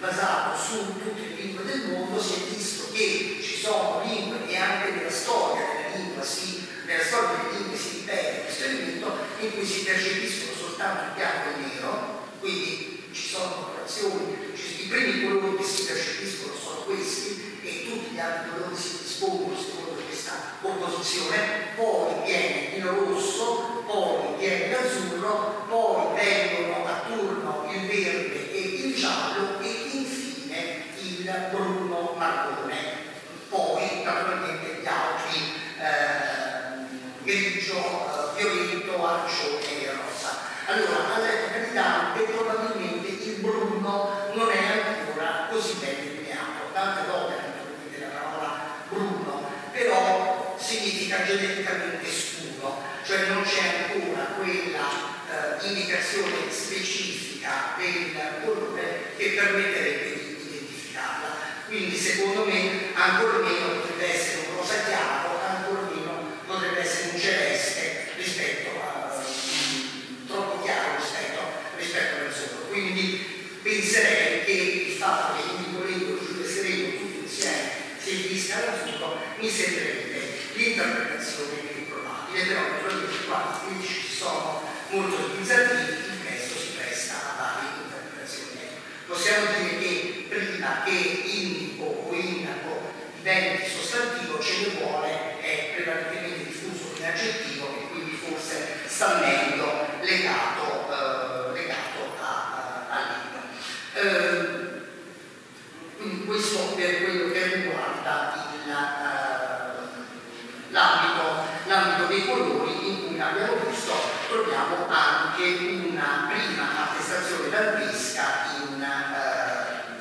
basato su tutte le lingue del mondo, si è visto che ci sono lingue e anche nella storia della lingua si, nella storia delle lingue si ripete questo elemento in cui si percepiscono soltanto il bianco e il nero, quindi ci sono colorazioni, i primi colori che si percepiscono sono questi e tutti gli altri colori si dispongono secondo questa composizione, poi viene il rosso, poi viene l'azzurro, poi vengono a turno il verde e il giallo e infine il bruno marrone, poi naturalmente gli altri eh, grigio, eh, violetto, arancione e rosa. Allora, all'epoca di Dante probabilmente il bruno non è ancora così ben delineato. Dante nota naturalmente la parola bruno, però significa genericamente scuro, cioè non c'è ancora quella eh, indicazione specifica del colore che permetterebbe di identificarla. Quindi secondo me ancora meno potrebbe essere un rosa chiaro, ancora meno potrebbe essere un celeste rispetto a troppo chiaro rispetto, rispetto all'azzurro. Quindi penserei che il fatto che in Nicolino e Giulio Sereno tutti insieme si esibisca l'azzurro mi sembrerebbe l'interpretazione più probabile, però naturalmente qua i critici sono molto utilizzativi, il resto si presta a varie interpretazioni. Possiamo dire che prima che indico o indaco diventi sostantivo ce ne vuole, è prevalentemente diffuso in aggettivo e quindi forse sta meglio legato, eh, legato a, a, al libro. Eh, quindi questo per quello che riguarda l'ambito dei colori, in cui abbiamo visto troviamo anche una prima attestazione dantesca in, eh,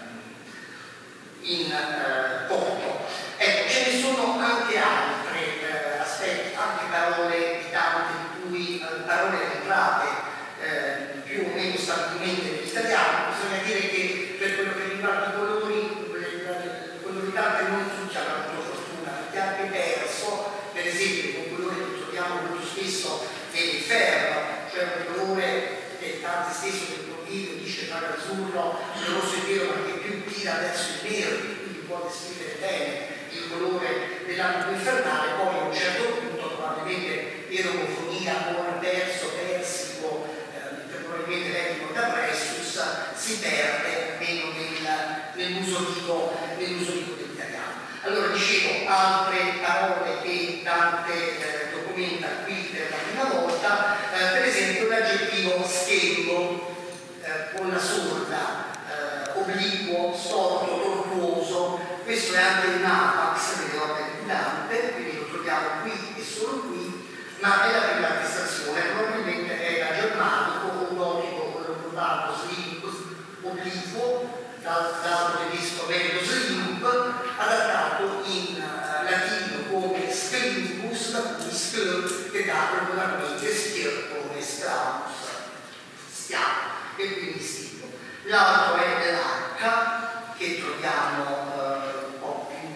in eh, Porto. Ecco, ce ne sono anche altri eh, aspetti, anche parole di Dante in cui eh, parole entrate eh, più o meno stabilmente nell'italiano. Bisogna dire che per quello che riguarda i colori, quello di Dante non tutti hanno avuto fortuna, perché anche perso, per esempio, un colore che troviamo molto spesso nell'inferno, cioè un colore che Dante stesso nel suo video dice tra l'azzurro, il rosso è vero, ma che più tira verso il nero, quindi può descrivere bene il colore dell'ambito infernale. Poi a un certo punto, probabilmente per omofonia con perso, persico, eh, probabilmente lettico da Pressus, si perde meno nel, nell'uso dico, nell'uso dico dell'italiano. Allora dicevo altre parole che Dante eh, documenta qui per la prima volta, eh, per esempio l'aggettivo schermo, eh, con la sorda, eh, obliquo, storto, tortuoso. Questo è anche un apax delle opere di Dante, quindi lo troviamo qui e solo qui, ma è la prima attestazione, probabilmente è la germanico o gotico, quello provato, slimp, obliquo, dal tedesco veneto slimp, adattato in uh, latino come scrimbus, da cui scl, che dà regolarmente stirpo e straus, stiamo, e quindi stimpo. L'altro è l'H, che troviamo uh, un po' più,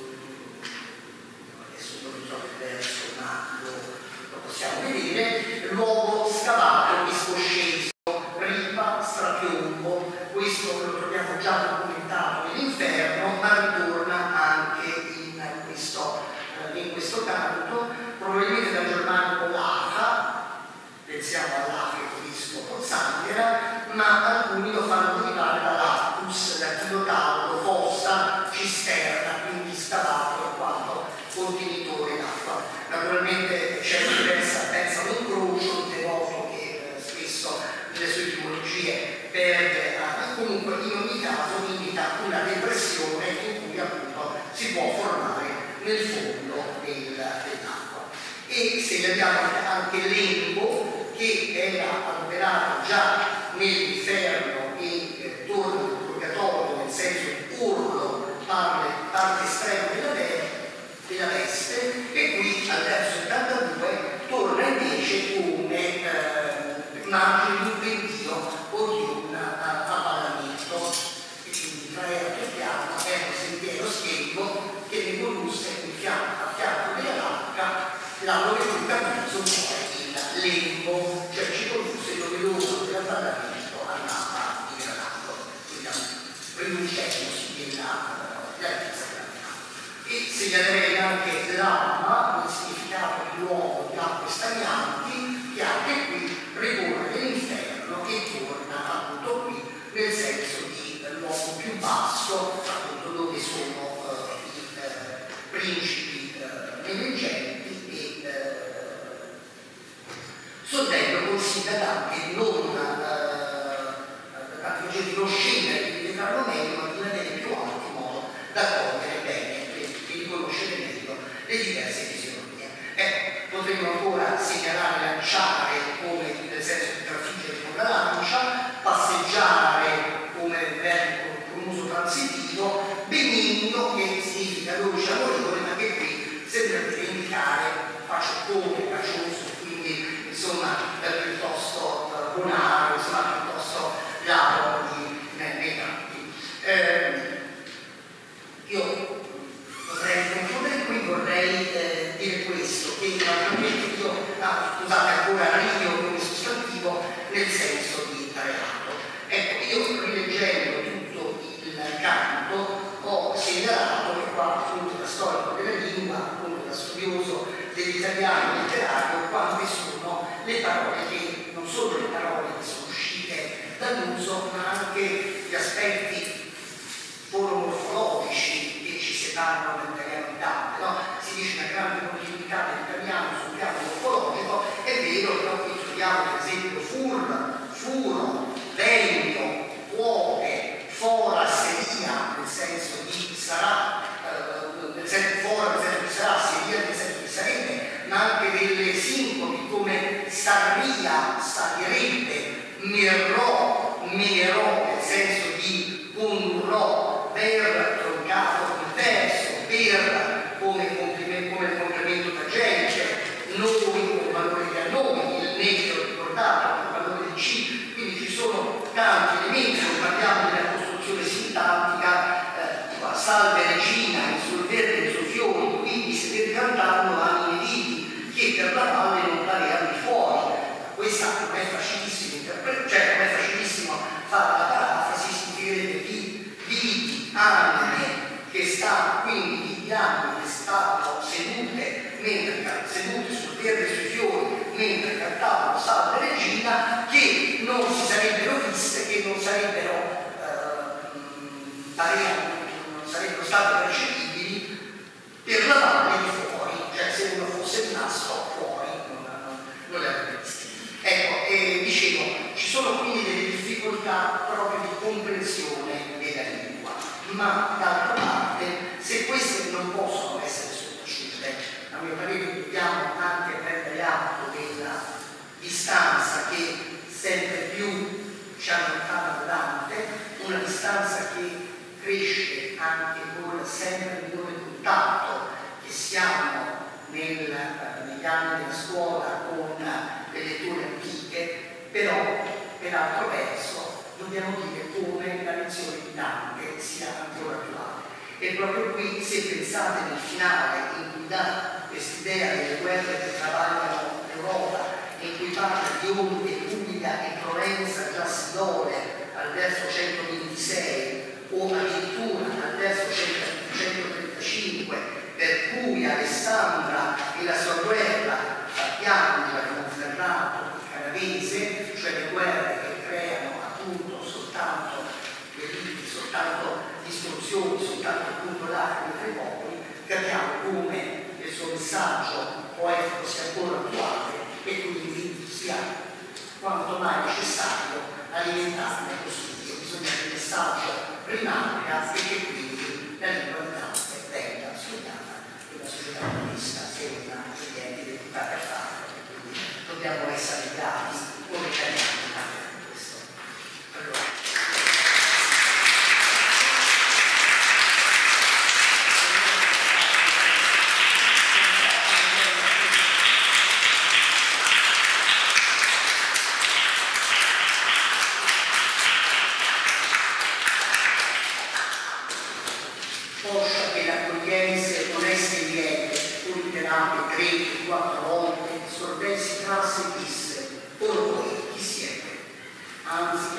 uh, adesso non ritrovo il verso, ma lo, lo possiamo vedere, luogo scavato, discosceso, ripa, strapiombo. Questo lo troviamo già documentato nell'inferno, ma ritorna anche in questo, eh, in questo canto, probabilmente dal germanico laca, pensiamo all'africo visto pozzanghera, ma alcuni lo fanno derivare da lacus, latino caldo, fossa, cisterna, quindi scavato in quanto contenitore d'acqua. Naturalmente c'è diversa, pensa a un incrocio, un devoto che eh, spesso nelle sue etimologie perde, eh, comunque in ogni caso indica una depressione in cui appunto si può formare nel fondo del, dell'acqua. E se vediamo anche l'embo, che era annoverato già nell'inferno e eh, torna nel purgatorio, nel senso di urlo, parte, parte estrema della, della veste, e qui al verso settantadue torna invece come eh, immagine di un pendio o di un uh, avvallamento, e quindi tra erto e piano è un sentiero schermo che ne volusse in fianco, a fianco della lacca, l'hanno venuta preso poi il lembo, cioè ci condusse dove l'uso dell'avvallamento andava in grado. Quindi demos della ricchezza italiana. E segnalerei anche l'Alma, nel significato di luogo di acque stagnanti, che anche qui ritorna nell'inferno e torna appunto qui nel senso di luogo più basso, appunto dove sono uh, i uh, principi uh, negligenti e uh, Sordello considera anche non uh, di non scendere di diventarlo meglio, ma di rimanere più alto in modo da cogliere bene e di riconoscere meglio le diverse fisionomie. Ecco, potremmo ancora segnalare lanciare come nel senso di trafiggere con la lancia, passeggiare come verbo con uso transitivo, benigno che significa dolce amorevole, ma che qui sembrerebbe indicare faccione, caccioso, quindi insomma eh, piuttosto eh, bonario, insomma piuttosto lavoro di nei campi. Eh, io potrei concludere qui, vorrei eh, dire questo, che naturalmente io, ah, scusate ancora, io come sostantivo nel senso di reato. Ecco, io rileggendo tutto il canto ho segnalato che qua appunto da storico della lingua, appunto da studioso dell'italiano letterario, quante sono le parole che, non solo le parole che sono uscite dall'uso, ma anche gli aspetti morfologici che ci separano dall'italiano di Dante, no? Si dice una grande continuità dell'italiano sul piano morfologico, è vero, però qui troviamo per esempio fur, furo, vegno, cuore, fora, seria, nel senso di sarà, eh, nel senso fora, nel senso di sarà, seria, nel senso di sarebbe, ma anche delle sincopi come sarria, salirebbe, mirrò, minerò, nel senso di condurrò, per troncato come verso, per come complemento, come complemento tangente, noi come valore di a noi, il negro ricordato come valore di C, quindi ci sono tanti elementi, non parliamo della costruzione sintattica, eh, qua, salve regina, il sul verde, il sul fiore, quindi sedere cantando anni viti, che per la valle non parevano di fuori. Questa non è facilissimo interpretare, cioè non è facilissimo fare la parafrasi, significherebbe vi, viti, anime, che sta quindi di anni che stavano sedute, mentre sedute sul verde e sui fiori, mentre cantavano Salve Regina, che non si sarebbero viste, che non sarebbero, eh, non sarebbero state percepibili per la valle di fuori, cioè se uno fosse rimasto fuori non, non, non le avrebbe viste. Ecco, eh, dicevo, ci sono quindi delle difficoltà proprio di comprensione della lingua, ma d'altra parte, se queste non possono essere sottacinte, a mio parere dobbiamo anche prendere atto della distanza che sempre più ci allontana da Dante, una distanza che cresce anche con sempre minore contatto che siamo nel, negli anni della scuola con le letture antiche, però per altro verso dobbiamo dire come la lezione di Dante sia ancora attuale. E proprio qui, se pensate nel finale in cui dà quest'idea delle guerre che travagliano l'Europa, in cui parla di onde Puglia e Provenza già si dole al verso centoventisei o addirittura al verso centotrentacinque, per cui Alessandra e la sua guerra piange Monferrato il Canavese, cioè le guerre che creano appunto soltanto delitti, soltanto distruzioni, soltanto appunto lacrime tra i popoli, capiamo come il suo messaggio poetico sia ancora attuale e quindi sia quanto mai necessario alimentarne così, che bisogna che il messaggio rimanga e che quindi la lingua di Dante venga studiata in una società umanista che è una degli deputati a fare, quindi dobbiamo essere grati come italiani anche per questo. Allora, poscia che l'accoglienze oneste e liete, uriterate tre o quattro volte, sordelsi trasse e disse, or voi chi siete? Anzi che a questo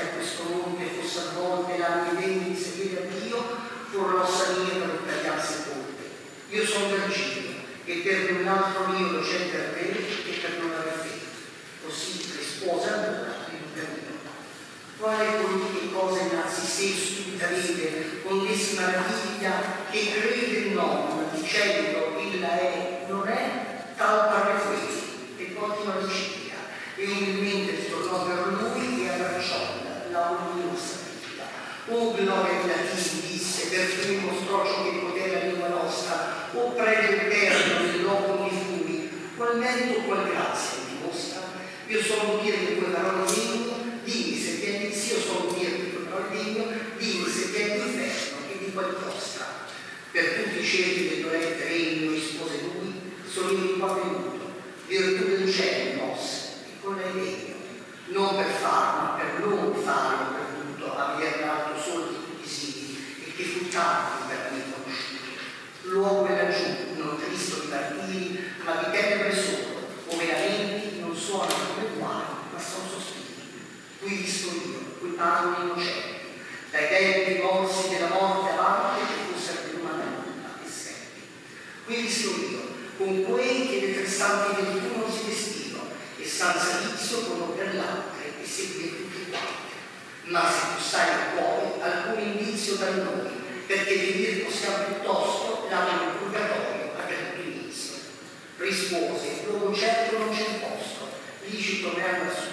fronte fosse avvolte l'anima degni di seguire a Dio, forlossa mia per tagliarsi il ponte. Io sono Virgilio, e per un altro mio docente a te, e per non aver fede. Così rispose allora in un cammino. Quale colui che cosa innanzi sé subitamente, con l'esi maraviglia, che crede non, dicendo illa è, non è, tal parve questi, e continua la ciglia, e umilmente ritornò per lui e abbracciò la luminosa vita. O gloria di Latini, disse, per cui mostrò ciò che poteva la lingua nostra, o pregio eterno nel loco di fumi, qual merito, qual grazia ti mostra? Io sono dire di quelle parole degno, dimmi se vieni, io sono dire di quelle parole degno, dimmi se vieni l'inferno e di qual vostra. Per tutti i cerchi del dolente regno rispose lui, sono io qua venuto, virtù del cielo mosse, e con lei degno, non per farlo, ma per non farlo per tutto, aver dato solo di tutti i siti, e che fu tardi per me conosciuto. L'uomo è laggiù, non tristo di martiri, ma di tenebre solo, ove la mente non suona come guai, ma sono sospiri. Qui visto io, qui parlo innocenti, dai tempi morsi della morte avanti che fossero di umana nulla e sempre. Qui visto io, con quei che le tre santi virtù non si vestivano, e senza vizio conobbe l'altre e seguì tutti quanti. Ma se tu sai a cuore alcun indizio da noi, perché di dire possiamo piuttosto l'anno del purgatorio a per inizio. Rispose, luogo certo non c'è posto, licito me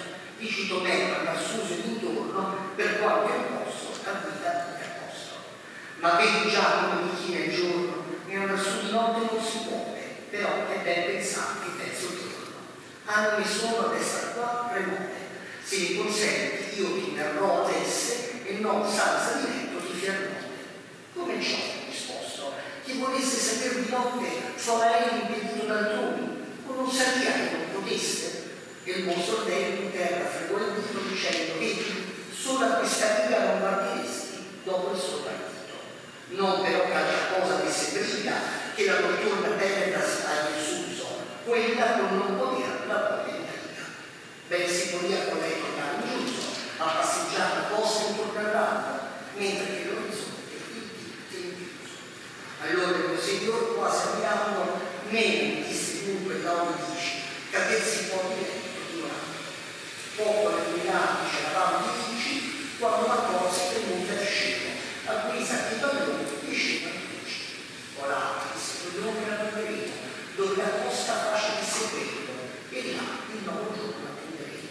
andar suso d'intorno, per quanto è posto, a guida è posto. Ma vedi già come di chi nel giorno, e andar su di notte non si muove, però è ben pensato il terzo giorno. Anni sono ad essere qua remote, se mi consenti io ti verrò ad esse e non senza diretto ti fermo. Come ciò ho risposto? Chi volesse sapere di notte sarà egli impedito d'altrui, o non sapia che non potesse? E il buon sordello in terra fregò il dito dicendo, vedi, solo a questa via non partiresti dopo il suo partito. Non però che altra cosa avesse brilla, che la notturna tenebra sta in suso, quella non non poter la voglia in vita. Ben si podia con lei tornare in giusto, a passeggiare la costa intorno al ramo, mentre che l'orizzonte allora il mio signor quasi abbiamo meno disse dunque da un dici, cadezzi può dire ignorante. Poco alle guidati c'eravamo dici, quando la cosa è venuta a scena, a cui s'attivamente diceva dici. Ora, disse quel nome era Verino, dove la costa fascia di segreto, e là il nuovo giorno attenderemo.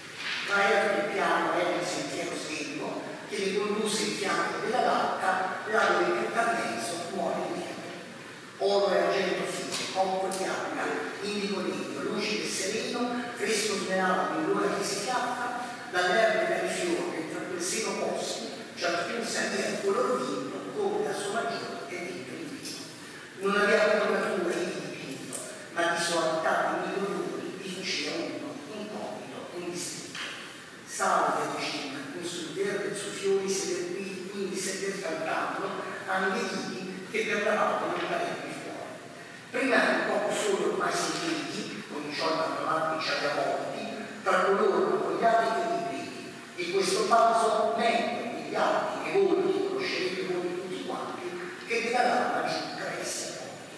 Ma era quel piano, era un sentiero svelto, che le condusse il fianco della barca, là dove il carpenzo muore in neve. Oro e argento fiso, coppo e bianca, indico legno, lucido e sereno, fresco smeraldo in l'ora che si fiacca, dall'erba e dai fiori, tra quel seno posto, ciascun salì al color vino, come da sua maggiore e vinto in vino. Non aveva coloratura in dipinto, ma di soavità di colori vi faceva uno, incognito, indistinto. Salve, vicina, con sul verde e sui fiori seder qui, quindi seder cantando, anche che per la valle non pareva fuori. Prima un poco solo ormai sentiti, cominciò a trovarci a volti, tra coloro appogliati e liberi, e questo passo meglio degli altri e voi che conoscerete voi tutti quanti, che della lama giù tra esse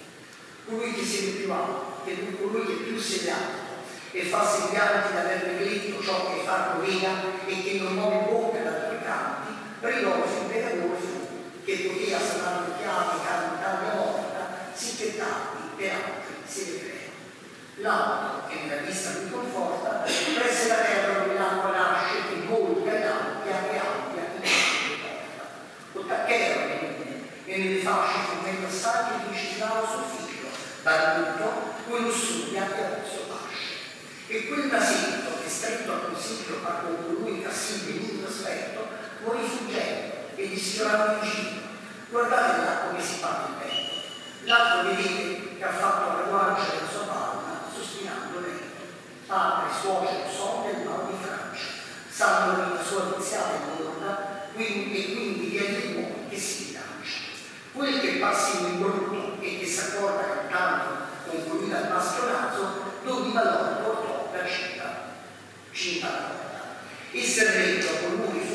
colui che siede più alto, che colui che più siede alto, e fa sembianti d'aver negletto ciò che fa rovina e che non muove bocca da due canti, ridò sul pecatore fu, che poteva sanare le chiavi cantare a morta, sì che tardi per altri si le crea. L'altro, che nella vista lui conforta, prese la terra dove l'acqua nasce, che molta e ampia e ampia in cui porta. O tacchera e nelle fasce fumendo assai che lucidava suo figlio, dal punto quello studia e osso pasce. E quel nasetto che stretto al consiglio ma con colui che sì venuto aspetto, morì fuggendo e gli sfiorava in giro. Guardate là come si fa il vento. L'altro vedete che ha fatto la guancia della sua palma, sospirando lento. Padre, suocero, sonno e il mal di Francia. Sanno la sua viziata e gorda, quindi, e quindi viene il uomo che si rilancia. Quel che passi in brutto e che s'accorda cantando con colui dal bastionato, dove valore portò la città. Cinta porta. E se il regno con lui fosse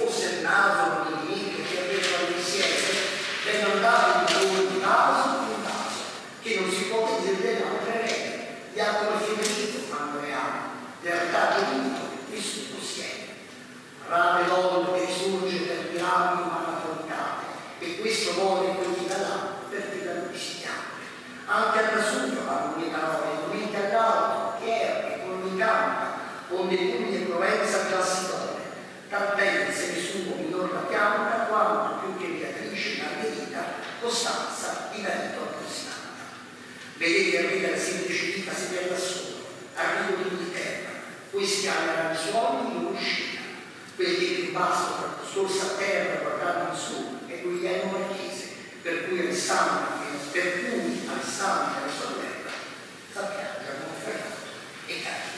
naso, il movimento che avevano insieme, vengono dati un valore di naso un naso, che non si può dire no, prevede, diamo il femminile quando ne hanno, in realtà tutto, nessuno siede. Rame donne che risorge per piramidi ma affrontate, e questo vuole quelli da là, perché da lui si chiama. Anche al Vesuvio vanno le parole, momenti all'alto, chiaro, e con canta, onde pugni e Provenza già si done. Cappelle se ne suo minor la pianta, quanto più che Beatrice Margherita, Costanza diventa costante. Vedete a me la semplice vita si vede da solo, arrivo d'Inghilterra, questi hanno i suoni in uscita, quelli che più basso, scorsa a terra, guardando in su, e Guglielmo Marchese, per cui Alessandro, per cui Alessandro e la sua terra, sappiamo che abbiamo Ferrato e Carrisi.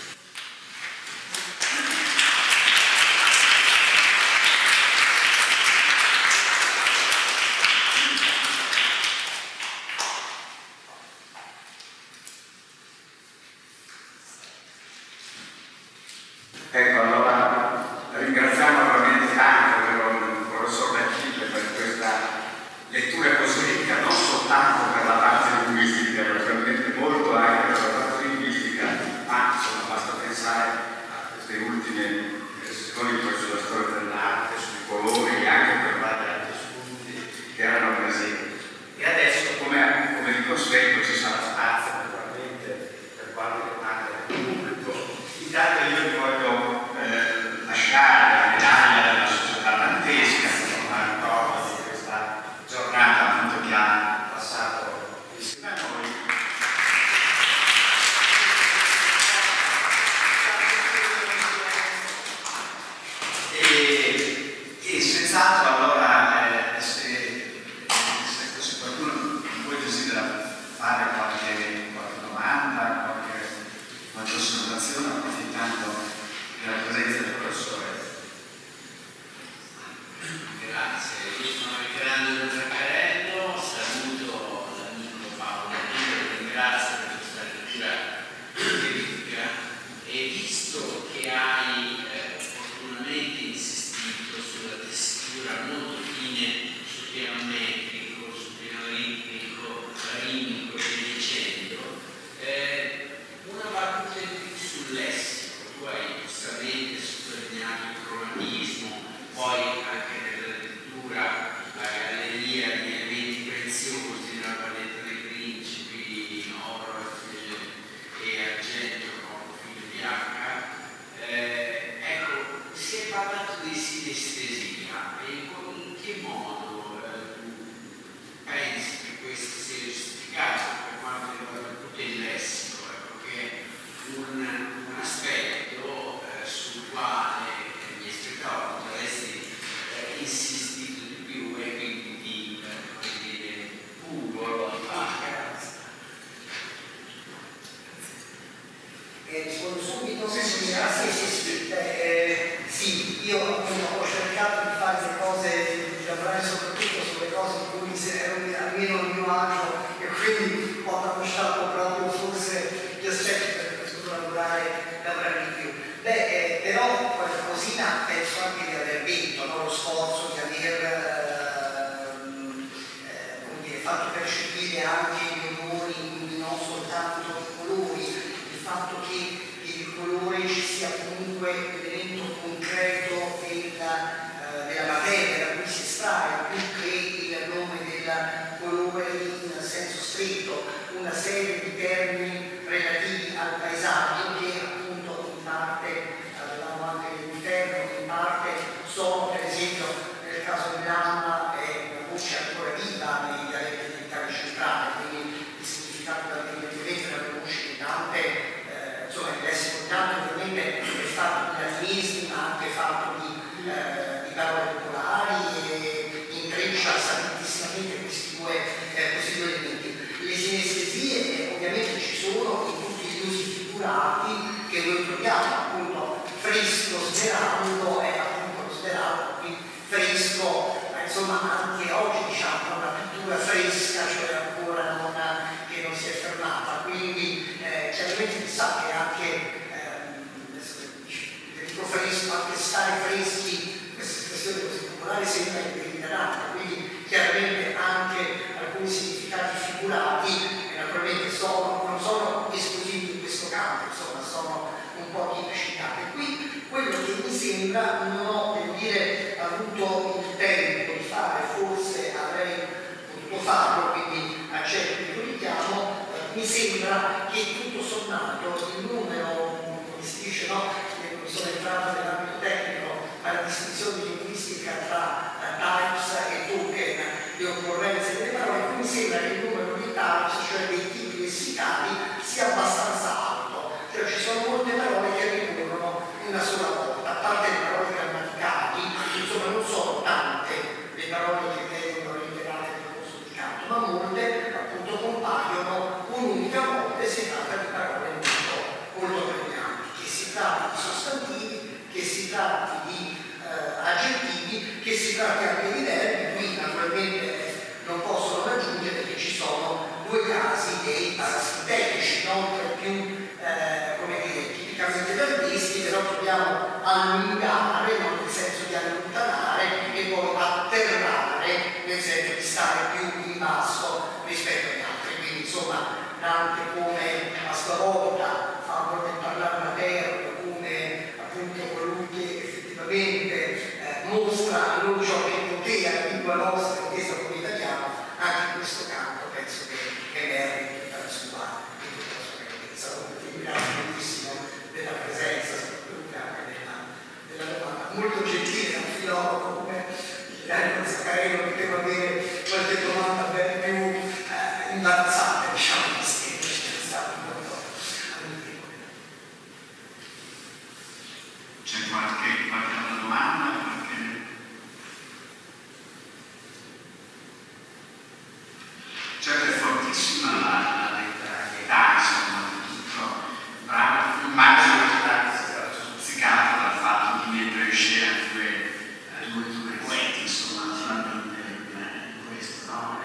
Ecco, allora ringraziamo veramente tanto il professor D'Achille per questa lettura così ricca, non soltanto per la parte linguistica, ma veramente molto anche per la parte linguistica, ma insomma basta pensare a queste ultime sessioni poi sulla storia dell'arte, sui colori e anche per vari altri spunti che erano presenti. E adesso, come, come di consueto, ci sarà spazio naturalmente per quanto riguarda il pubblico. Intanto io vi voglio eh, lasciare la medaglia della società dantesca, insomma, ricordo di questa giornata appunto che ha passato insieme a noi. E, e senz'altro allora eh, se, se, se qualcuno di voi desidera fare qualche, qualche domanda, qualche, qualche osservazione, approfittando della presenza del professore. Grazie, io sono Michelangelo Zaccarello, saluto l'amico Paolo Danilo, ringrazio per questa lettura critica e visto che hai eh, opportunamente insistito sulla tessitura molto fine sul piano metrico, sul piano ritmico, ritmico e via dicendo, eh, una battuta in più sul lessico. Tu hai giustamente sottolineato il cromatismo, poi anche nella lettura la galleria di elementi preziosi nella paletta dei principi, oro e argento come figlio di H. Eh, ecco, si è parlato di sinestesia e in che modo eh, tu pensi che questo sia giustificato per quanto riguarda tutto il lessico, ecco, che è un, un aspetto eh, sul quale eh, mi aspettavo che avessi eh, insistito di più e quindi di, eh, come dire, puro di Eh, rispondo subito? Sì, sì, sì, sì, sì. Eh, sì, io appunto ho cercato di fare le cose, di lavorare soprattutto sulle cose in cui ero almeno il mio agio e quindi ho tralasciato proprio forse gli aspetti per cui lavorare, lavorare di più. Beh, eh, però qualcosina penso anche di aver vinto, no? Lo sforzo di aver ehm, eh, come dire, fatto percepire anche i colori, quindi non soltanto i colori, il fatto che il colore ci sia comunque un elemento concreto della, eh, della materia da cui si estrae, più che il nome del colore in senso stretto, una serie di termini relativi al paesaggio che appunto in parte avevamo anche nell'interno, in parte sono per esempio nel caso dell'Anna è una voce ancora viva nei dialetti dell'Italia centrale, quindi il significato dell'evidentemente della voce di Dante, eh, insomma il lessico di Dante ovviamente è fatto di latinismi ma anche fatto di, eh, di parole popolari e intreccia sapientissimamente questi due, eh, questi due elementi. Le sinestesie eh, ovviamente ci sono in tutti gli usi figurati che noi troviamo, appunto fresco, smeraldo è appunto lo smeraldo, qui fresco, eh, insomma anche oggi diciamo una pittura fresca, cioè ancora non, che non si è fermata, quindi eh, chiaramente si sa che anche, eh, adesso dico fresco, anche stare freschi, questa espressione particolare sembra indeterminante, quindi chiaramente anche alcuni significati figurati eh, naturalmente sono, non sono esclusivi in questo campo, insomma sono un po' imprecipitati. Qui quello che mi sembra, non ho, devo dire, avuto il tempo di fare, forse avrei potuto farlo, quindi accetto il tuo richiamo, eh, mi sembra che tutto sommato il numero, come si dice, no? Mi sono entrato nell'ambito tecnico alla distinzione linguistica tra uh, types e token, le occorrenze delle parole, qui mi sembra che il numero di types, cioè dei tipi lessicali, sia abbastanza alto, cioè ci sono molte parole che ricorrono una sola volta, a parte le parole grammaticali, insomma non sono tante le parole che vengono rivelate nel corso di canto, ma molte appunto compaiono un'unica volta e si tratta di parole molto, molto pregnanti, che si tratti di sostantivi, che si tratti di eh, aggettivi, che si tratti anche di verbi. Qui naturalmente non posso non aggiungere che ci sono due casi dei parasintetici, non per più eh, come dire, tipicamente verbisti, però dobbiamo allungare, non nel senso di allontanare, e poi atterrare nel senso di stare più in basso rispetto agli altri. Quindi insomma Dante come a sua volta fa proprio parlare un verbo, come appunto colui che effettivamente eh, mostra a noi ciò che poteva la lingua nostra intesa come italiano, anche in questo campo penso che emerge in tutta la sua grandezza. Quindi grazie moltissimo della presenza, soprattutto anche della, della domanda. Molto gentile, un filologo come Gianni Zaccarello, che devo avere qualche domanda ben più eh, imbarazzante, diciamo così. C'è qualche, qualche altra domanda? Qualche... Certo, è fortissima la letterarietà, insomma, di tutto. Bravo, immagino che sia stato stuzzicato dal fatto di mettere in scena due, due, due poeti, insomma, naturalmente in questo, no?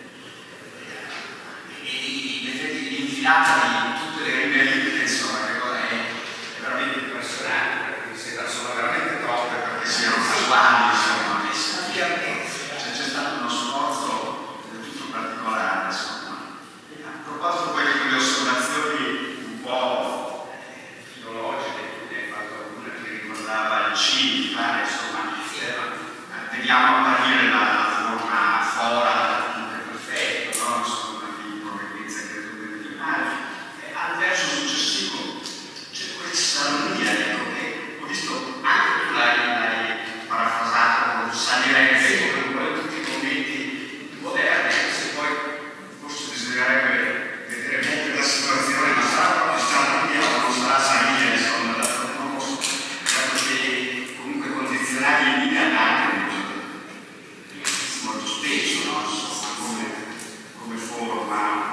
E, e, e vedete l'infilata di tutte le rimerite, insomma, che è veramente impressionante. Sono veramente troppe perché siano casuali, insomma, messi. Cioè, c'è stato uno sforzo del tutto particolare, insomma. A proposito poi di quelle osservazioni un po' eh, filologiche, tu ne hai fatto una che ricordava il C, pare, insomma, eh, vediamo apparire la forma fora dal punto perfetto, no? Insomma, di provenienza e creatura meridionale. E al verso successivo c'è questa linea, ecco, ho visto anche tu l'hai parafrasato con salirenze, come tutti i commenti moderni, se poi forse bisognerebbe vedere meglio la situazione, ma sarà proprio strategia o non sarà salire, insomma, dato che conosco, dato che comunque condizionali in linea anche molto spesso, no? Insomma, come, come forma.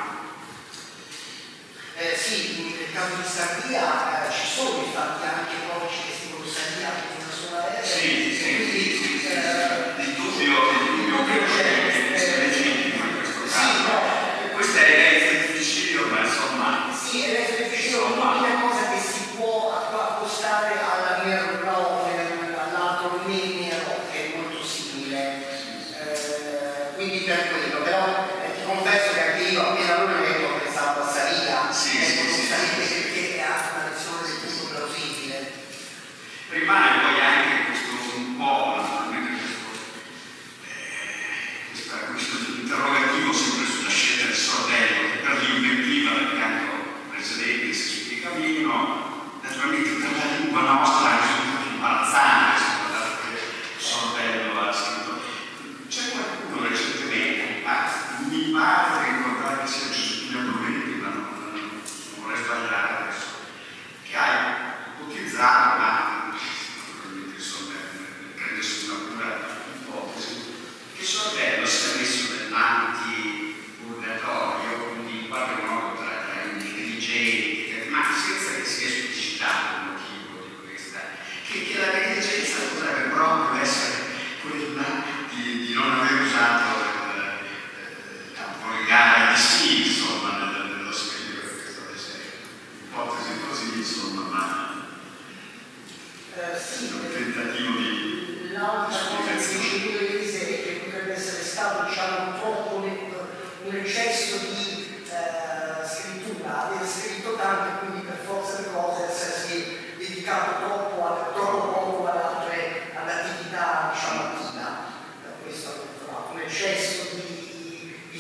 Eh, sì, nel caso di Sardia eh, ci sono infatti anche codici che scrivono Sardia con una sola R. Sì, sì, quindi, sì, sì. Eh, il dubbio, il dubbio che sia legittimo in questo caso. Sì, no, questo è l'eletto difficile, ma insomma. Sì, è l'eletto difficile, l'unica cosa che si può accostare alla Merlo, all'altro Nero, che è molto simile. Eh, quindi per quello, però eh, ti confesso che anche io appena lo leggo ho pensato a Sarida. Sì, sì, sì, sì, perché ha una lezione del tutto plausibile. Rimane poi anche questo un po', naturalmente questo, eh, questa, questo interrogativo sempre sulla scelta del sordello, che per l'inventiva del canto precedente si spiega meno, naturalmente per la lingua nostra risulta più imbarazzante, dato che il sordello ha scritto. C'è qualcuno recentemente, ah, mi pare di ricordare che sia Giuseppina Brunelli, ma non, non vorrei sbagliare,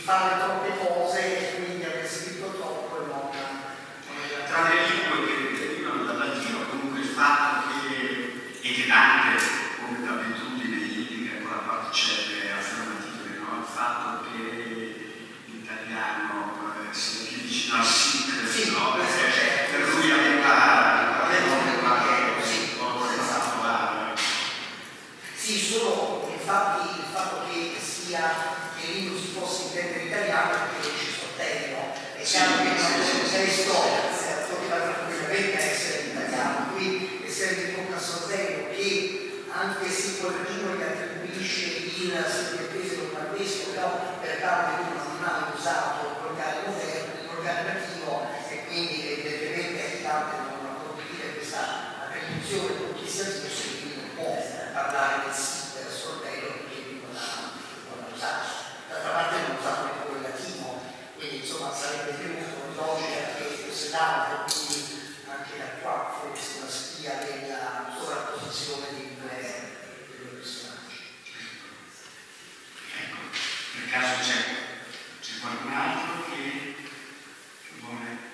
fare troppe cose e quindi aver scritto troppo e non... Tra le lingue che derivano dal latino comunque il fatto che, e che Dante, come d'abitudine indica con la particelle affermative, no? Il fatto che l'italiano eh, sia più vicino al sic, sì, no? Perché certo, per lui aveva sì, solo infatti il fatto che sia che l'Inno si possa intendere italiano perché ci sottengono. È chiaro che non c'è storia, poteva tranquillamente essere italiano. Qui essendo di bocca sordello che anche se qualcuno gli attribuisce il sicurezza normandesco, però per parte di uno non ha usato il volgare moderno, il volgare nativo, e quindi evidentemente è Dante non condivide questa attribuzione con chi sia Dio, se quindi non può parlare del sordello perché lui non l'ha usato. D'altra parte non ha usato neppure il latino, quindi insomma sarebbe venuto logica che fosse Dante, quindi anche da qua fosse una spia della sovrapposizione di due, di due personaggi. Ecco, nel caso c'è qualcun altro che vuole